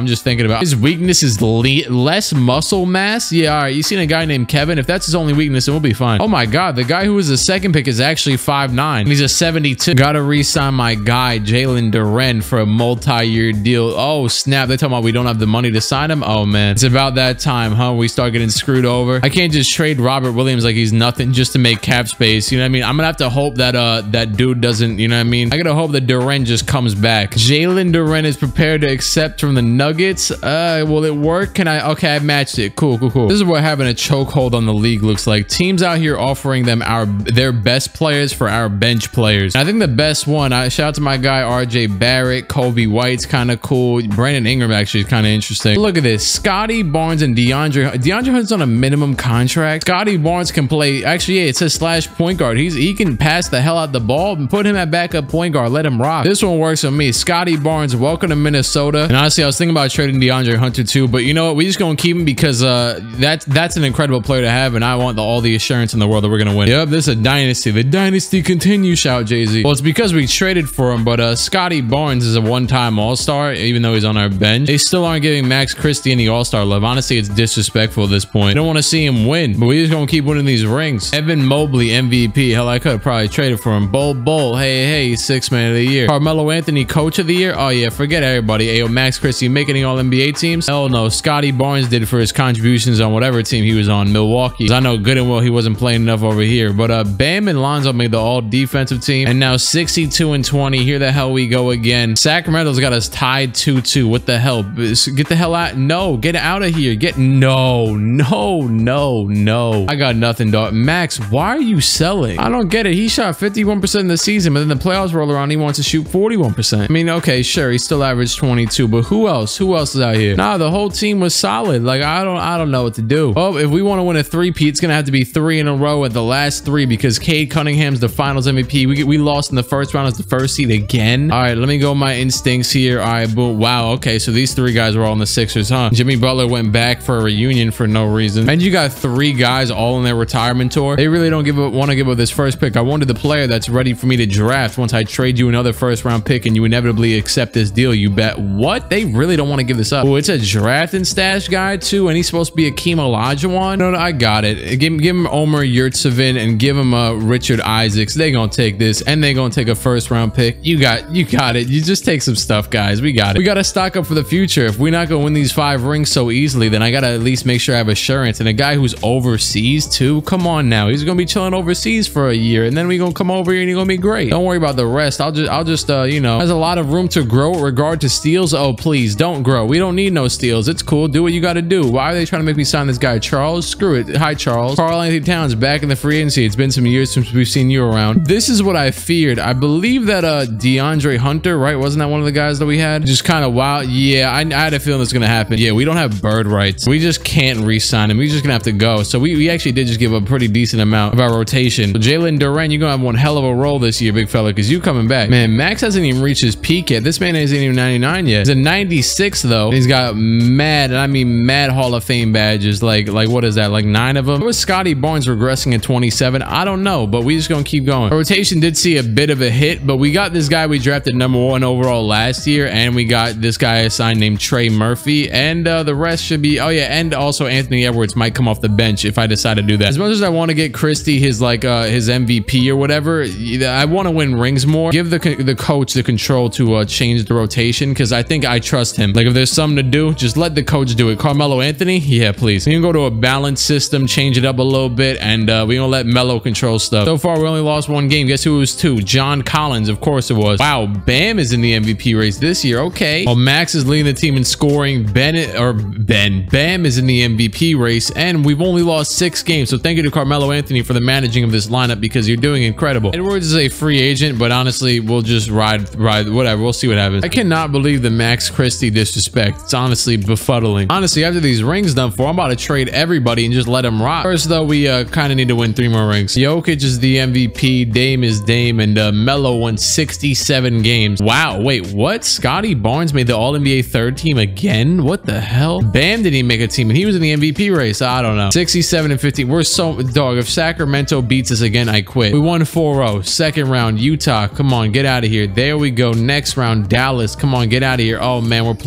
about. His weakness is le less muscle mass. Yeah, all right. You seen a guy named Kevin? If that's his only weakness, then we'll be fine. Oh my God, the guy who was the second pick is actually five nine. He's a seventy-two. Gotta re-sign my guy, Jalen Duren, for a multi-year deal. Oh, snap. They're talking about we don't have the money to sign him. Oh, man. It's about that time, huh? We start getting screwed over. I can't just trade Robert Williams like he's nothing just to make cap space. You know what I mean? I'm gonna have to hope that uh that dude doesn't, you know what I mean? I gotta hope that Duren just comes back. Jalen Duren is prepared to accept from the Nuggets. Uh, will it work? Can I? Okay, I matched it. Cool, cool, cool. This is what having a chokehold on the league looks like. Teams out here offering them our their best players for our bench players. I think the best one, I shout out to my guy R J Barrett. Kobe White's kind of cool. Brandon Ingram actually is kind of interesting. Look at this. Scotty Barnes and DeAndre. DeAndre Hunt's on a minimum contract. Scotty Barnes can play. Actually, yeah, it says slash point guard. He's he can pass the hell out the ball and put him at backup point guard. Let him rock. This one works for me. Scotty Barnes, welcome to Minnesota. And honestly, I was thinking about trading DeAndre Hunter too, but you know what? We just gonna keep him because uh that's that's an incredible player to have, and I want the, all the assurance in the world that we're gonna win. Yep, this is a dynasty. The dynasty continues. Shout Jay-Z. Well, it's because we traded for him, but uh Scotty Barnes is a one-time All-Star, even though he's on our bench. They still aren't giving Max Christie any All-Star love. Honestly, it's disrespectful at this point. I don't want to see him win, but we just gonna keep winning these rings. Evan Mobley, M V P. Hell, I could have probably traded for him. Bull Bull, hey, hey, six man of the year. Carmelo Anthony, coach of the year. Oh yeah, forget everybody. Ayo, Max Christie make any all N B A teams? Hell no. Scotty Barnes did it for his contributions on whatever team he was on. Milwaukee. I know good and well he wasn't playing enough over here, but uh, Bam and Lonzo made the all defensive team, and now sixty-two and twenty. Here the hell we go again. Sacramento's got us tied two two. What the hell? Get the hell out. No, get out of here. Get no, no, no, no. I got nothing, dog. Max, why are you selling? I don't get it. He shot fifty-one percent in the season, but then the playoffs roll around, he wants to shoot forty-one percent. I mean, okay, sure, he still averaged twenty-two, but who else? Who else is out here? Nah, the whole team was solid. Like, I don't I don't know what to do. Oh, if we want to win a three-peat, it's gonna have to be three in a row at the last three because Cade Cunningham's the finals M V P. We we lost in the first round as the first seed again. All right, let me go my instincts here. All right, boom. Wow, okay, so these three guys were all in the Sixers, huh? Jimmy Butler went back for a reunion for no reason. And you got three guys all in their retirement tour. They really don't give up, want to give up this first pick. I wanted the player that's ready for me to draft once I trade you another first round pick and you inevitably accept this deal. You bet. What? They really don't want to give this up. Oh, it's a draft and stash guy too, and he's supposed to be Akeem Olajuwon. No, no, I got it. Give, give him Omer Yurtseven and give him a uh, Richard Isaacs. They gonna take this, and they gonna take a first round pick. You got, you got it. You just take some stuff, guys. We got it. We gotta stock up for the future. If we're not gonna win these five rings so easily, then I gotta at least make sure I have assurance. And a guy who's overseas too. Come on now, he's gonna be chilling overseas for a year, and then we gonna come over here and he's gonna be great. Don't worry about the rest. I'll just, I'll just, uh, you know, there's a lot of room to grow with regard to steals. Oh, please don't grow. We don't need no steals. It's cool. Do what you gotta do. Why are they trying to make me sign this guy, Charles? Screw it. Hi, Charles. Karl Anthony Towns back in the free agency. It's been some years since we've seen you around. This is what I feared. I believe that uh DeAndre Hunter, right? Wasn't that one of the guys that we had? Just kind of wow. Yeah, I, I had a feeling this was gonna happen. Yeah, we don't have bird rights. We just can't re-sign him. We're just gonna have to go. So we, we actually did just give a pretty decent amount of our rotation. So Jalen Duren, you're gonna have one hell of a role this year, big fella, because you coming back. Man, Max hasn't even reached his peak yet. This man isn't even ninety-nine yet. He's a ninety-six though. And he's got mad, and I mean mad Hall of Fame badges. Like, like what is that? Like nine of them? Was Scotty Barnes regressing at twenty-seven? I don't know, but we just gonna keep going. Our rotation did see a bit of a hit, but we got this guy we drafted number one overall last year, and we got this guy assigned named Trey Murphy, and uh, the rest should be, oh yeah, and also Anthony Edwards might come off the bench if I decide to do that. As much as I want to get Christie his like uh, his M V P or whatever, I want to win rings more. Give the the coach the control to uh, change the rotation because I think I trust him. Like if there's something to do, just let the coach do it. Carmelo Anthony, yeah, please. We can go to a balanced system, change it up a little bit, and uh, we gonna let Melo control stuff. So far, we only lost one game. Guess who it was two? John Collins, of course it was. Wow, Bam is in the M V P race this year. Okay. Well, Max is leading the team in scoring. Bennett or Ben Bam is in the M V P race, and we've only lost six games. So thank you to Carmelo Anthony for the managing of this lineup because you're doing incredible. Edwards is a free agent, but honestly, we'll just ride, ride, whatever. We'll see what happens. I cannot believe the Max Christie disrespect. It's honestly befuddling. Honestly, after these rings done for, I'm about to trade everybody and just let them rock. First, though, we uh, kind of need to win three more rings. Jokic is the M V P. Dame is Dame, and uh, Melo won sixty-seven games. Wow. Wait, what? Scotty Barnes made the All N B A third team again? What the hell? Bam didn't even make a team, and he was in the M V P race. I don't know. sixty-seven and fifteen. We're so dog. If Sacramento beats us again, I quit. We won four oh. Second round, Utah. Come on, get out of here. There we go. Next round, Dallas. Come on, get out of here. Oh man, we're playing Jokic.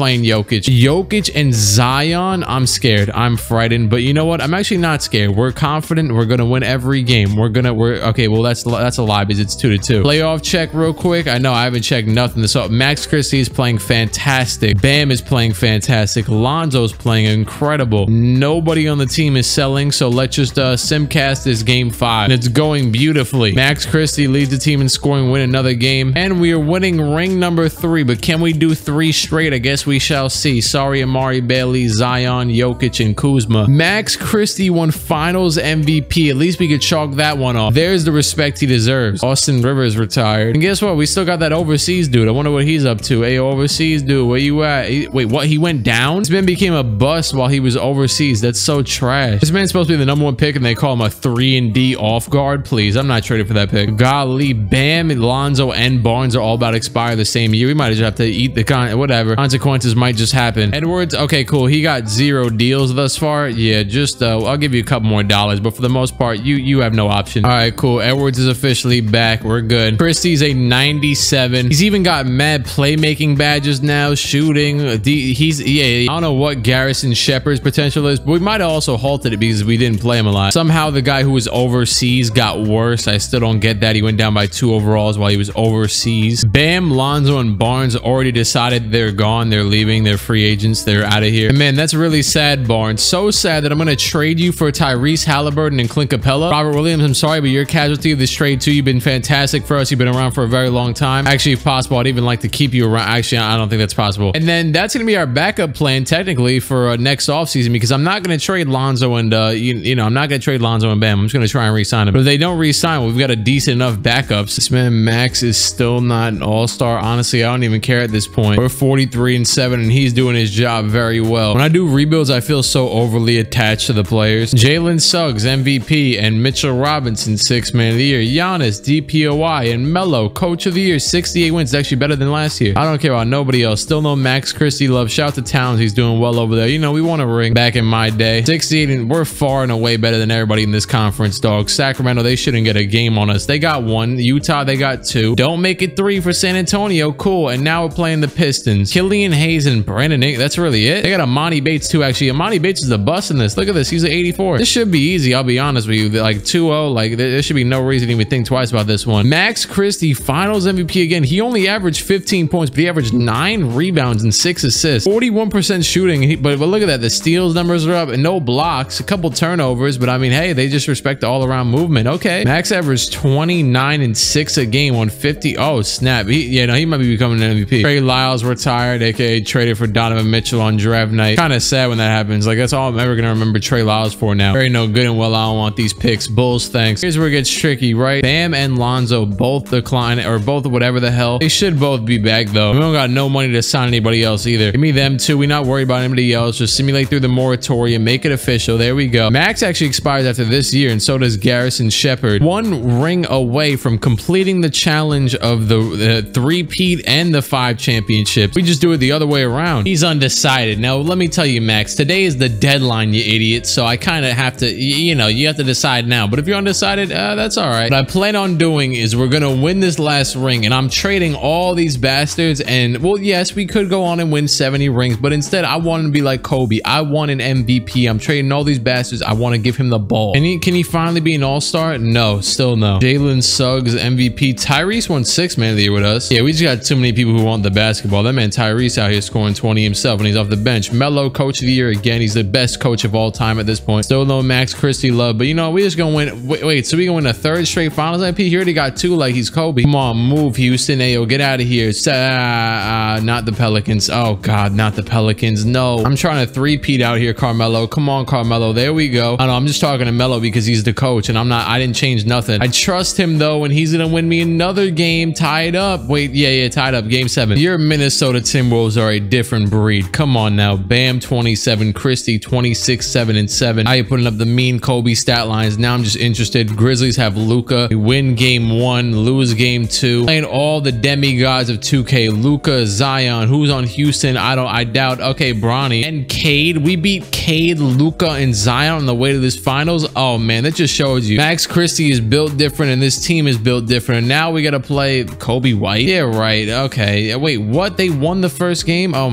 Jokic. Jokic and Zion, I'm scared. I'm frightened. But you know what? I'm actually not scared. We're confident. We're gonna win every game. We're gonna. We're okay. Well, that's that's a lie because it's two to two. Playoff check real quick. I know I haven't checked nothing. So Max Christie is playing fantastic. Bam is playing fantastic. Lonzo's playing incredible. Nobody on the team is selling. So let's just uh, simcast this game five. And it's going beautifully. Max Christie leads the team in scoring. Win another game, and we are winning ring number three. But can we do three straight? I guess we shall see. Sorry, Amari Bailey, Zion, Jokic, and Kuzma. Max Christie won Finals M V P. At least we could chalk that one off. There's the respect he deserves. Austin Rivers retired, and guess what? We still got that overseas dude. I wonder what he's up to. Hey, overseas dude, where you at? He, wait, what? He went down? This man became a bust while he was overseas. That's so trash. This man's supposed to be the number one pick, and they call him a three and D off guard. Please, I'm not trading for that pick. Golly, Bam, Lonzo, and Barnes are all about to expire the same year. We might just have to eat the con whatever consequences might just happen. Edwards, okay, cool. He got zero deals thus far. Yeah, just uh, I'll give you a couple more dollars, but for the most part, you you have no option. All right, cool. Edwards is officially back. We're good. Christie's a ninety-seven. He's even got mad playmaking badges now, shooting. He's yeah. I don't know what Garrison Shepard's potential is, but we might have also halted it because we didn't play him a lot. Somehow the guy who was overseas got worse. I still don't get that. He went down by two overalls while he was overseas. Bam, Lonzo, and Barnes already decided they're gone. They're leaving. They're free agents. They're out of here. And man, that's really sad, Barnes. So sad that I'm going to trade you for Tyrese Halliburton and Clint Capella. Robert Williams, I'm sorry, but you're a casualty of this trade too. You've been fantastic for us. You've been around for a very long time. Actually, if possible, I'd even like to keep you around. Actually, I don't think that's possible. And then that's going to be our backup plan technically for uh, next offseason, because I'm not going to trade Lonzo and, uh, you, you know, I'm not going to trade Lonzo and Bam. I'm just going to try and re-sign him. But if they don't re-sign, we've got a decent enough backups. This man, Max, is still not an all-star. Honestly, I don't even care at this point. We're forty-three and seven, and he's doing his job very well. When I do rebuilds, I feel so overly attached to the players. Jalen Suggs, M V P, and Mitchell Robinson, sixth man of the year. Giannis, D P O Y, and Melo, coach of the year, sixty-eight wins. It's actually better than last year. I don't care about nobody else. Still no Max Christie love. Shout out to Towns. He's doing well over there. You know, we won a ring back in my day. sixty-eight, and we're far and away better than everybody in this conference, dog. Sacramento, they shouldn't get a game on us. They got one. Utah, they got two. Don't make it three for San Antonio. Cool. And now we're playing the Pistons. Killian Hayes and Brandon Ingram. That's really it. They got Amani Bates too, actually. Amani Bates is the bust in this. Look at this. He's an eighty-four. This should be easy. I'll be honest with you. Like two oh, like there should be no reason to even think twice about this one. Max Christie, Finals M V P again. He only averaged fifteen points, but he averaged nine rebounds and six assists. forty-one percent shooting. He, but, but look at that. The steals numbers are up and no blocks. A couple turnovers, but I mean, hey, they just respect the all-around movement. Okay. Max averaged twenty-nine and six a game on fifty. Oh, snap. He, yeah, no, he might be becoming an M V P. Trey Lyles retired, aka traded for Donovan Mitchell on draft night. Kind of sad when that happens. Like, that's all I'm ever going to remember Trey Lyles for now. Very no good and well, I don't want these picks. Bulls, thanks. Here's where it gets tricky, right? Bam and Lonzo both decline, or both whatever the hell. They should both be back, though. We don't got no money to sign anybody else either. Give me them two. We're not worried about anybody else. Just simulate through the moratorium. Make it official. There we go. Max actually expires after this year, and so does Garrison Shepard. One ring away from completing the challenge of the uh, three-peat and the five championships. We just do it the other way around. He's undecided. Now, let me tell you, Max, today is the deadline, you idiot. So I kind of have to, you know, you have to decide now. But if you're undecided, uh, that's all right. What I plan on doing is we're going to win this last ring, and I'm trading all these bastards. And, well, yes, we could go on and win seventy rings, but instead, I want to be like Kobe. I want an M V P. I'm trading all these bastards. I want to give him the ball. And he, can he finally be an all-star? No, still no. Jalen Suggs, M V P. Tyrese won sixth man of the year with us. Yeah, we just got too many people who want the basketball. That man Tyrese out here scoring twenty himself, and he's off the bench. Melo, coach of the year again. He's the best coach of all time at this point. Still no Max Christie love, but you know, we just gonna win. Wait, wait so we gonna win a third straight finals M V P? He already got two like he's Kobe. Come on, move, Houston. Ayo, get out of here. Uh, uh, not the Pelicans. Oh God, not the Pelicans. No, I'm trying to three-peat out here, Carmelo. Come on, Carmelo. There we go. I know, I'm just talking to Melo because he's the coach, and I'm not, I didn't change nothing. I trust him though, and he's gonna win me another game tied up. Wait, yeah, yeah, tied up. Game seven. Your Minnesota Timberwolves are a different breed. Come on now. Bam, twenty-seven. Christie, twenty-six, seven, and seven. Now you're putting up the mean Kobe stat lines. Now I'm just interested. Grizzlies have Luka. We win game one, lose game two. Playing all the demigods of two K. Luka, Zion. Who's on Houston? I don't, I doubt. Okay, Bronny. And Cade. We beat Cade, Luka, and Zion on the way to this finals. Oh man, that just shows you. Max Christie is built different, and this team is built different. And now we got to play Kobe White. Yeah, right. Okay. Wait, what? They won the first game? Oh my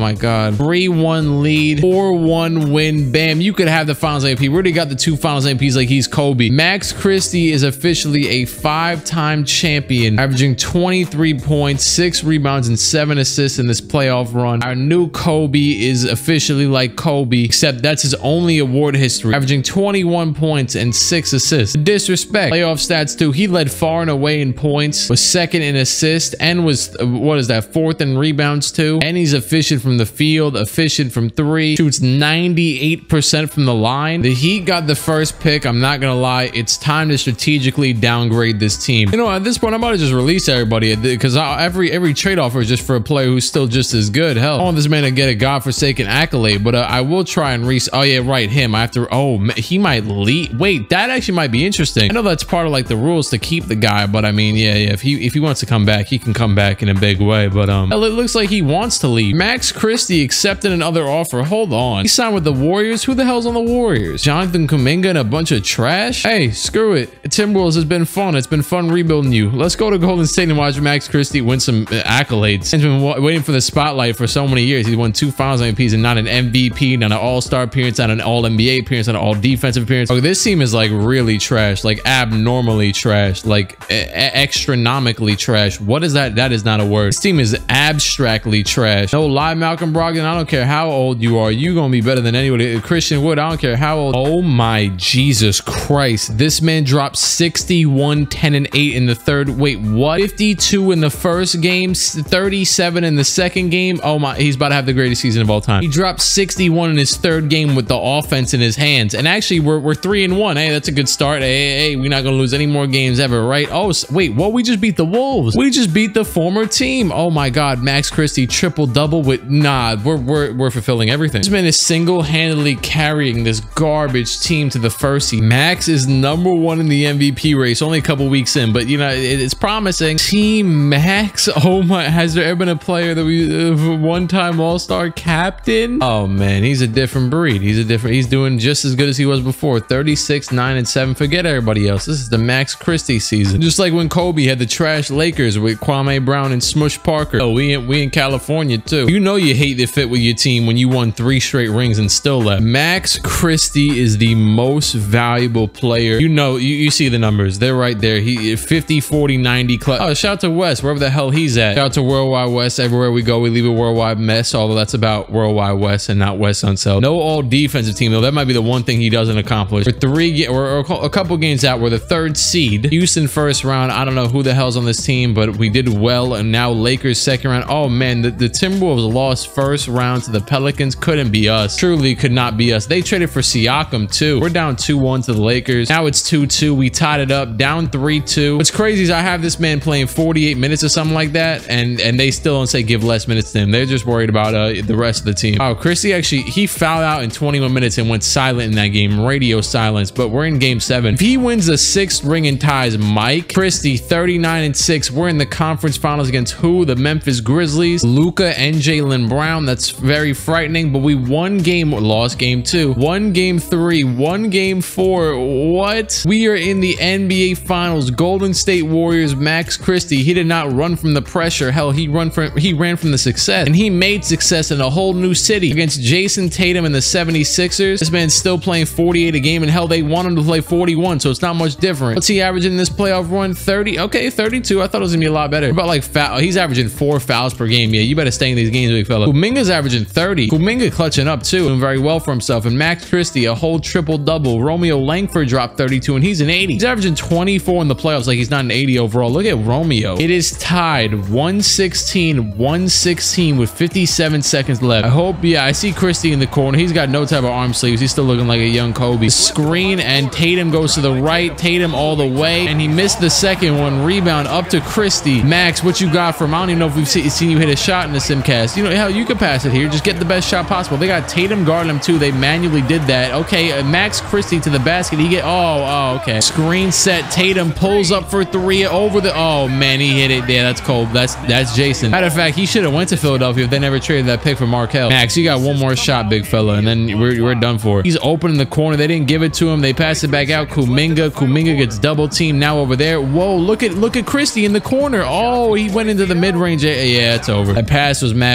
my God. three one lead, four one win. Bam. You could have the finals M V P. We already got the two finals M V Ps like he's Kobe. Max Christie is officially a five-time champion, averaging twenty-three points, six rebounds, and seven assists in this playoff run. Our new Kobe is officially like Kobe, except that's his only award history, averaging twenty-one points and six assists. Disrespect. Playoff stats too. He led far and away in points, was second in assists, and was, uh, what is that, fourth in rebounds too. And he's efficient from the field, efficient from three, shoots ninety-eight percent from the line. The Heat got the first pick. I'm not gonna lie, it's time to strategically downgrade this team. You know, at this point, I'm about to just release everybody because every every trade offer is just for a player who's still just as good. Hell, I want this man to get a godforsaken accolade, but uh, I will try and re- oh yeah, right, him. I have to, oh, he might leave. Wait, that actually might be interesting. I know that's part of like the rules to keep the guy, but I mean, yeah, yeah, if he if he wants to come back, he can come back in a big way, but um, hell, it looks like he wants to leave. Max Christie accepted another offer. Hold on. He signed with the Warriors. Who the hell's on the Warriors? Jonathan Kuminga and a bunch of trash? Hey, screw it. Timberwolves has been fun. It's been fun rebuilding you. Let's go to Golden State and watch Max Christie win some uh, accolades. He's been waiting for the spotlight for so many years. He won two finals M V Ps and not an M V P, not an all-star appearance, not an all N B A appearance, not an all-defensive appearance. Okay, this team is like really trash, like abnormally trash, like e extronomically trash. What is that? That is not a word. This team is abstractly trash. No lie, Malcolm Brogdon. I don't care how old you are. You gonna be better than anybody. Christian Wood. I don't care how old. Oh my Jesus Christ. This man dropped sixty-one, ten, and eight in the third. Wait, what? fifty-two in the first game, thirty-seven in the second game. Oh my, he's about to have the greatest season of all time. He dropped sixty-one in his third game with the offense in his hands. And actually, we're, we're three and one. Hey, that's a good start. Hey, hey, hey, we're not gonna lose any more games ever, right? Oh, wait, what? We just beat the Wolves. We just beat the former team. Oh my God, Max Christie triple double with nah. We're we're we're fulfilling everything. This man is single-handedly carrying this garbage team to the first seed. Max is number one in the M V P race, only a couple weeks in, but you know it, it's promising. Team Max. Oh my, has there ever been a player that we uh, one-time All-Star captain? Oh man, he's a different breed. He's a different. He's doing just as good as he was before. thirty-six, nine, and seven. Forget everybody else. This is the Max Christie season. Just like when Kobe had the trash Lakers with Kwame Brown and Smush Parker. Oh, we in, we in California too. You know you hate the fit with your team when you won three straight rings and still left. Max Christie is the most valuable player. You know, you, you see the numbers. They're right there. He fifty, forty, ninety. Oh, shout out to West, wherever the hell he's at. Shout out to Worldwide West. Everywhere we go, we leave a worldwide mess, although that's about Worldwide West and not West Unseld. No all defensive team, though. That might be the one thing he doesn't accomplish. We're three, or, or a couple games out, we're the third seed. Houston first round. I don't know who the hell's on this team, but we did well. And now Lakers second round. Oh man, the, the Timberwolves lost first round to the Pelicans. Couldn't be us. Truly could not be us. They traded for Siakam too. We're down two one to the Lakers. Now it's two two. We tied it up, down three two. What's crazy is I have this man playing forty-eight minutes or something like that, and and they still don't say give less minutes to him. They're just worried about uh, the rest of the team. Oh, Christie actually, he fouled out in twenty-one minutes and went silent in that game. Radio silence, but we're in game seven. If he wins the sixth ring and ties Mike Christie thirty-nine and six, we're in the conference finals against who? The Memphis Grizzlies. Luka and Jaylen Brown. That's very frightening, but we won game, lost game two, won game three, won game four. What? We are in the N B A finals. Golden State Warriors, Max Christie. He did not run from the pressure. Hell, he run from he ran from the success, and he made success in a whole new city against Jason Tatum and the seventy-sixers. This man's still playing forty-eight a game, and hell, they want him to play forty-one, so it's not much different. What's he averaging in this playoff run? thirty. Okay, thirty-two. I thought it was gonna be a lot better. About like foul. He's averaging four fouls per game. Yeah, you better stay in these games, big fella. Kuminga's averaging thirty. Kuminga clutching up too, doing very well for himself. And Max Christie, a whole triple double. Romeo Langford dropped thirty-two, and he's an eighty. He's averaging twenty-four in the playoffs, like he's not an eighty overall. Look at Romeo. It is tied one sixteen, one sixteen with fifty-seven seconds left. I hope, yeah, I see Christie in the corner. He's got no type of arm sleeves. He's still looking like a young Kobe. Screen, and Tatum goes to the right. Tatum all the way, and he missed the second one. Rebound up to Christie. Max, what you got from? I don't even know if we've see, seen you hit a shot in the Simcast. You know, hell, you could pass it here. Just get the best shot possible. They got Tatum guarding him too. They manually did that. Okay, uh, Max Christie to the basket. He get, oh, oh, okay. Screen set. Tatum pulls up for three over the, oh man, he hit it. Yeah, that's cold. That's that's Jason. Matter of fact, he should have went to Philadelphia if they never traded that pick for Markelle. Max, you got one more shot, big fella, and then we're, we're done for. He's open in the corner. They didn't give it to him. They passed it back out. Kuminga. Kuminga gets double teamed now over there. Whoa, look at look at Christie in the corner. Oh, he went into the mid-range. Yeah, it's over. That pass was mad wobbly.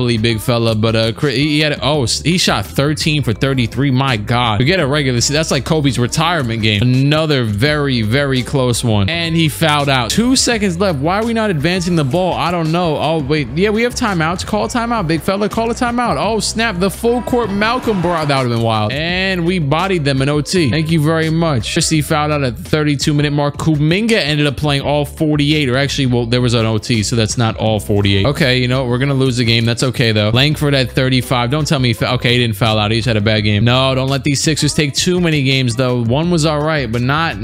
wobbly big fella, but uh, he had oh he shot thirteen for thirty-three. My God, forget a regular. See, that's like Kobe's retirement game. Another very very close one, and he fouled out. Two seconds left. Why are we not advancing the ball? I don't know. Oh wait, yeah, we have timeouts. Call a timeout, big fella. Call a timeout. Oh snap! The full court Malcolm brought that would have been wild, and we bodied them in O T. Thank you very much. Christie fouled out at the thirty-two minute mark. Kuminga ended up playing all forty-eight, or actually, well, there was an O T, so that's not all forty-eight. Okay, you know, we're gonna lose the game. That's okay though. Langford at thirty-five. Don't tell me. Okay, he didn't foul out. He just had a bad game. No, don't let these Sixers take too many games though. One was all right, but not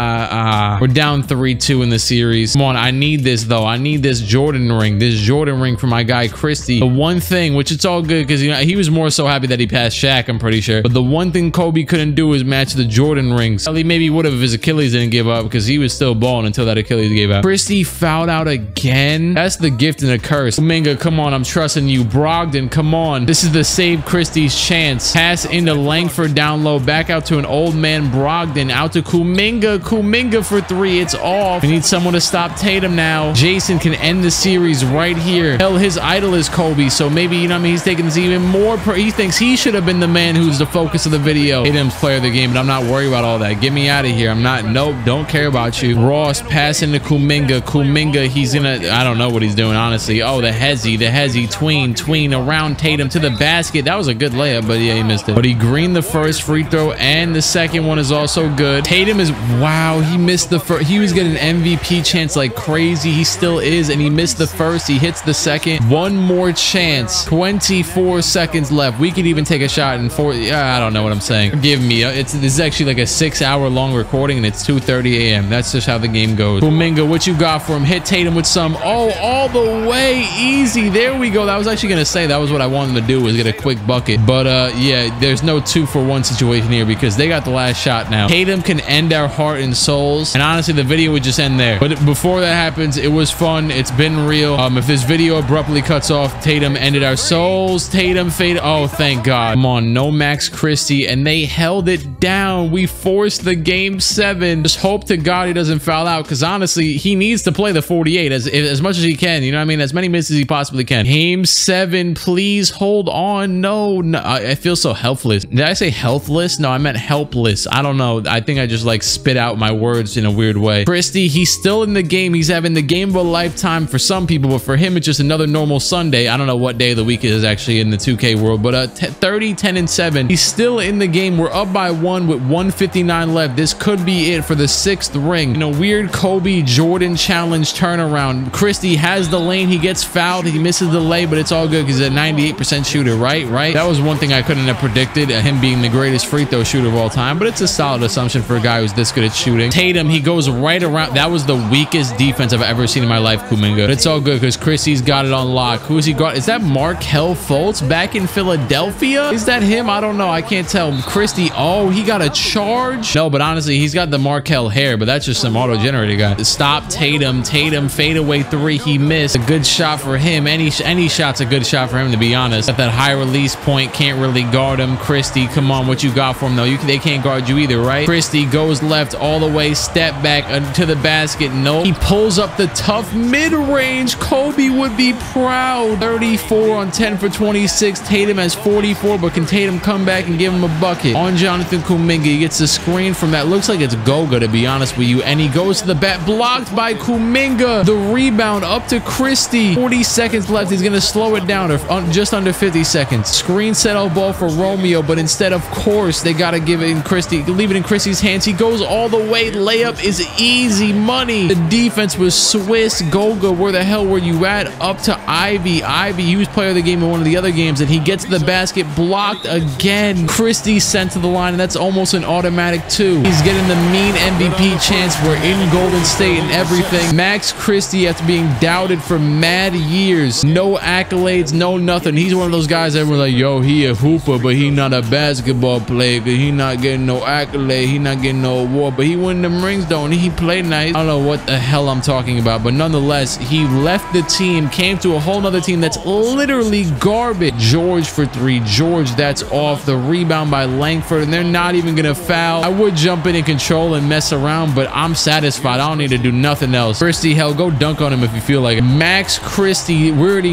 nah. Uh, we're down three two in the series. Come on, I need this though. I need this Jordan ring. This Jordan ring for my guy Christie. The one thing, which it's all good because you know he was more so happy that he passed Shaq, I'm pretty sure. But the one thing Kobe couldn't do was match the Jordan rings. Well, he maybe would have if his Achilles didn't give up because he was still balling until that Achilles gave out. Christie fouled out again. That's the gift and the curse. Kuminga, come on, I'm trusting you. Brogdon, come on. This is the save Christie's chance. Pass into Langford down low. Back out to an old man Brogdon. Out to Kuminga. Kuminga for three. It's off. We need someone to stop Tatum now. Jason can end the series right here. Hell, his idol is Kobe, so maybe, you know what I mean, he's taking this even more. He thinks he should have been the man who's the focus of the video. Tatum's player of the game, but I'm not worried about all that. Get me out of here. I'm not. Nope. Don't care about you. Ross passing to Kuminga. Kuminga, he's gonna. I don't know what he's doing, honestly. Oh, the hezzy, the hezzy, tween, tween around Tatum to the basket. That was a good layup, but yeah, he missed it. But he greened the first free throw, and the second one is also good. Tatum is, wow, he missed the first. He was getting an M V P chance like crazy. He still is, and he missed the first. He hits the second. One more chance. twenty-four seconds left. We could even take a shot in four. Yeah, I don't know what I'm saying. Forgive me. It's this is actually like a six-hour long recording, and it's two thirty a m That's just how the game goes. Kuminga, what you got for him? Hit Tatum with some. Oh, all the way easy. There we go. That was actually gonna say that was what I wanted to do, was get a quick bucket. But uh, yeah, there's no two for one situation here because they got the last shot now. Tatum can end our heart and souls, and honestly, the video would just end there. But before that happens, it was fun. It's been real. Um, if this video abruptly cuts off, Tatum ended our souls. Tatum faded. Oh, thank God. Come on, no Max Christie, and they held it down. We forced the game seven. Just hope to God he doesn't foul out, because honestly, he needs to play the forty-eight as as much as he can. You know what I mean? As many minutes as he possibly can. Game seven, please hold on. No, no, I, I feel so helpless. Did I say healthless? No, I meant helpless. I don't know. I think I just like spit out my words in a weird way. Christie, he's still in the game. He's having the game of a lifetime for some people, but for him, it's just another normal Sunday. I don't know what day of the week it is actually in the two K world, but uh, thirty, ten, and seven. He's still in the game. We're up by one with one fifty-nine left. This could be it for the sixth ring. You know, weird Kobe Jordan challenge turnaround. Christie has the lane. He gets fouled. He misses the lay, but it's all good because he's a ninety-eight percent shooter, right? Right? That was one thing I couldn't have predicted, uh, him being the greatest free throw shooter of all time, but it's a solid assumption for a guy who's this good at shooting. Tatum, he goes right around. That was the weakest defense I've ever seen in my life, Kuminga. But it's all good because Christie's got it on lock. Who has he got? Is that Markelle Fultz back in Philadelphia? Is that him? I don't know. I can't tell. Christie, oh, he got a charge? No, but honestly, he's got the Markelle hair, but that's just some auto-generated guy. Stop Tatum. Tatum, fadeaway three. He missed. A good shot for him. Any, any shot's a good shot for him, to be honest. At that high release point, can't really guard him. Christie, come on. What you got for him, though? You, they can't guard you either, right? Christie goes left all the way. Step back to the basket. No. He pulls up the tough mid-range. Kobe would be proud. thirty-four on ten for twenty-six. Tatum has forty-four, but can Tatum come back and give him a bucket? On Jonathan Kuminga, he gets the screen from that. Looks like it's Goga, to be honest with you. And he goes to the bat. Blocked by Kuminga. The rebound up to Christie. forty seconds left. He's going to slow it down to just under fifty seconds. Screen settle ball for Romeo, but instead, of course, they got to give it in Christie. Leave it in Christie's hands. He goes all the way. Layup is easy money. The defense was Swiss. Goga, where the hell were you at? Up to Ivy. Ivy, he was player of the game in one of the other games, and he gets the basket blocked again. Christie sent to the line, and that's almost an automatic two. He's getting the mean M V P chance. We're in Golden State and everything. Max Christie, after being doubted for mad years, no accolades, no nothing. He's one of those guys that were like, yo, he a hooper, but he not a basketball player. He not getting no accolade. He not getting no award, but he win them rings, don't he? He played nice. I don't know what the hell I'm talking about, but nonetheless, he left the team, came to a whole nother team that's literally garbage. George for three. George, that's off. The rebound by Langford, and they're not even gonna foul. I would jump in and control and mess around, but I'm satisfied. I don't need to do nothing else. Christie, hell, go dunk on him if you feel like it. Max Christie, we already know the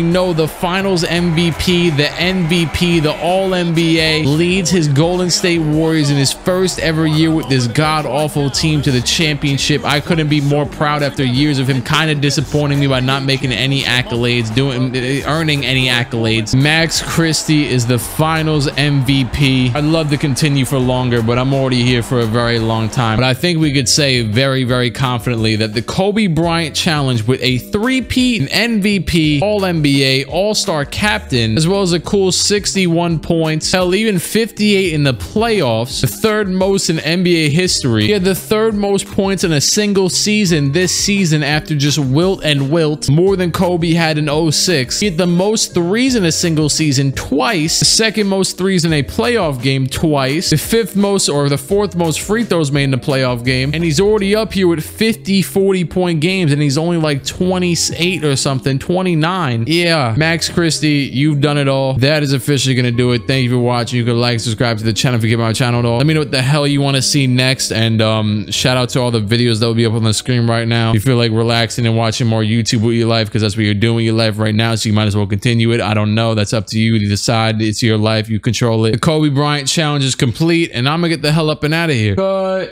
the finals M V P, the M V P, the all N B A, leads his Golden State Warriors in his first ever year with this god-awful team to the championship. I couldn't be more proud after years of him kind of disappointing me by not making any accolades, doing earning any accolades. Max Christie is the finals M V P. I'd love to continue for longer, but I'm already here for a very long time. But I think we could say very, very confidently that the Kobe Bryant Challenge, with a three-peat, an M V P, all N B A, all-star captain, as well as a cool sixty-one points, hell, even fifty-eight in the playoffs, the third most in N B A history. He had the third most points in a single season this season after just Wilt and Wilt, more than Kobe had in oh six. He had the most threes in a single season twice, the second most threes in a playoff game twice, the fifth most or the fourth most free throws made in a playoff game, and he's already up here with fifty, forty point games, and he's only like twenty-eight or something, twenty-nine. Yeah, Max Christie, you've done it all. That is officially gonna do it. Thank you for watching. You can like, subscribe to the channel if you get my channel at all. Let me know what the hell you want to see next, and um shout out to all the videos that will be up on the screen right now. If you feel like relaxing and watching more YouTube with your life, because that's what you're doing with your life right now, so you might as well continue it. I don't know, that's up to you to decide. It's your life, you control it. The Kobe Bryant Challenge is complete, and I'm gonna get the hell up and out of here. Cut.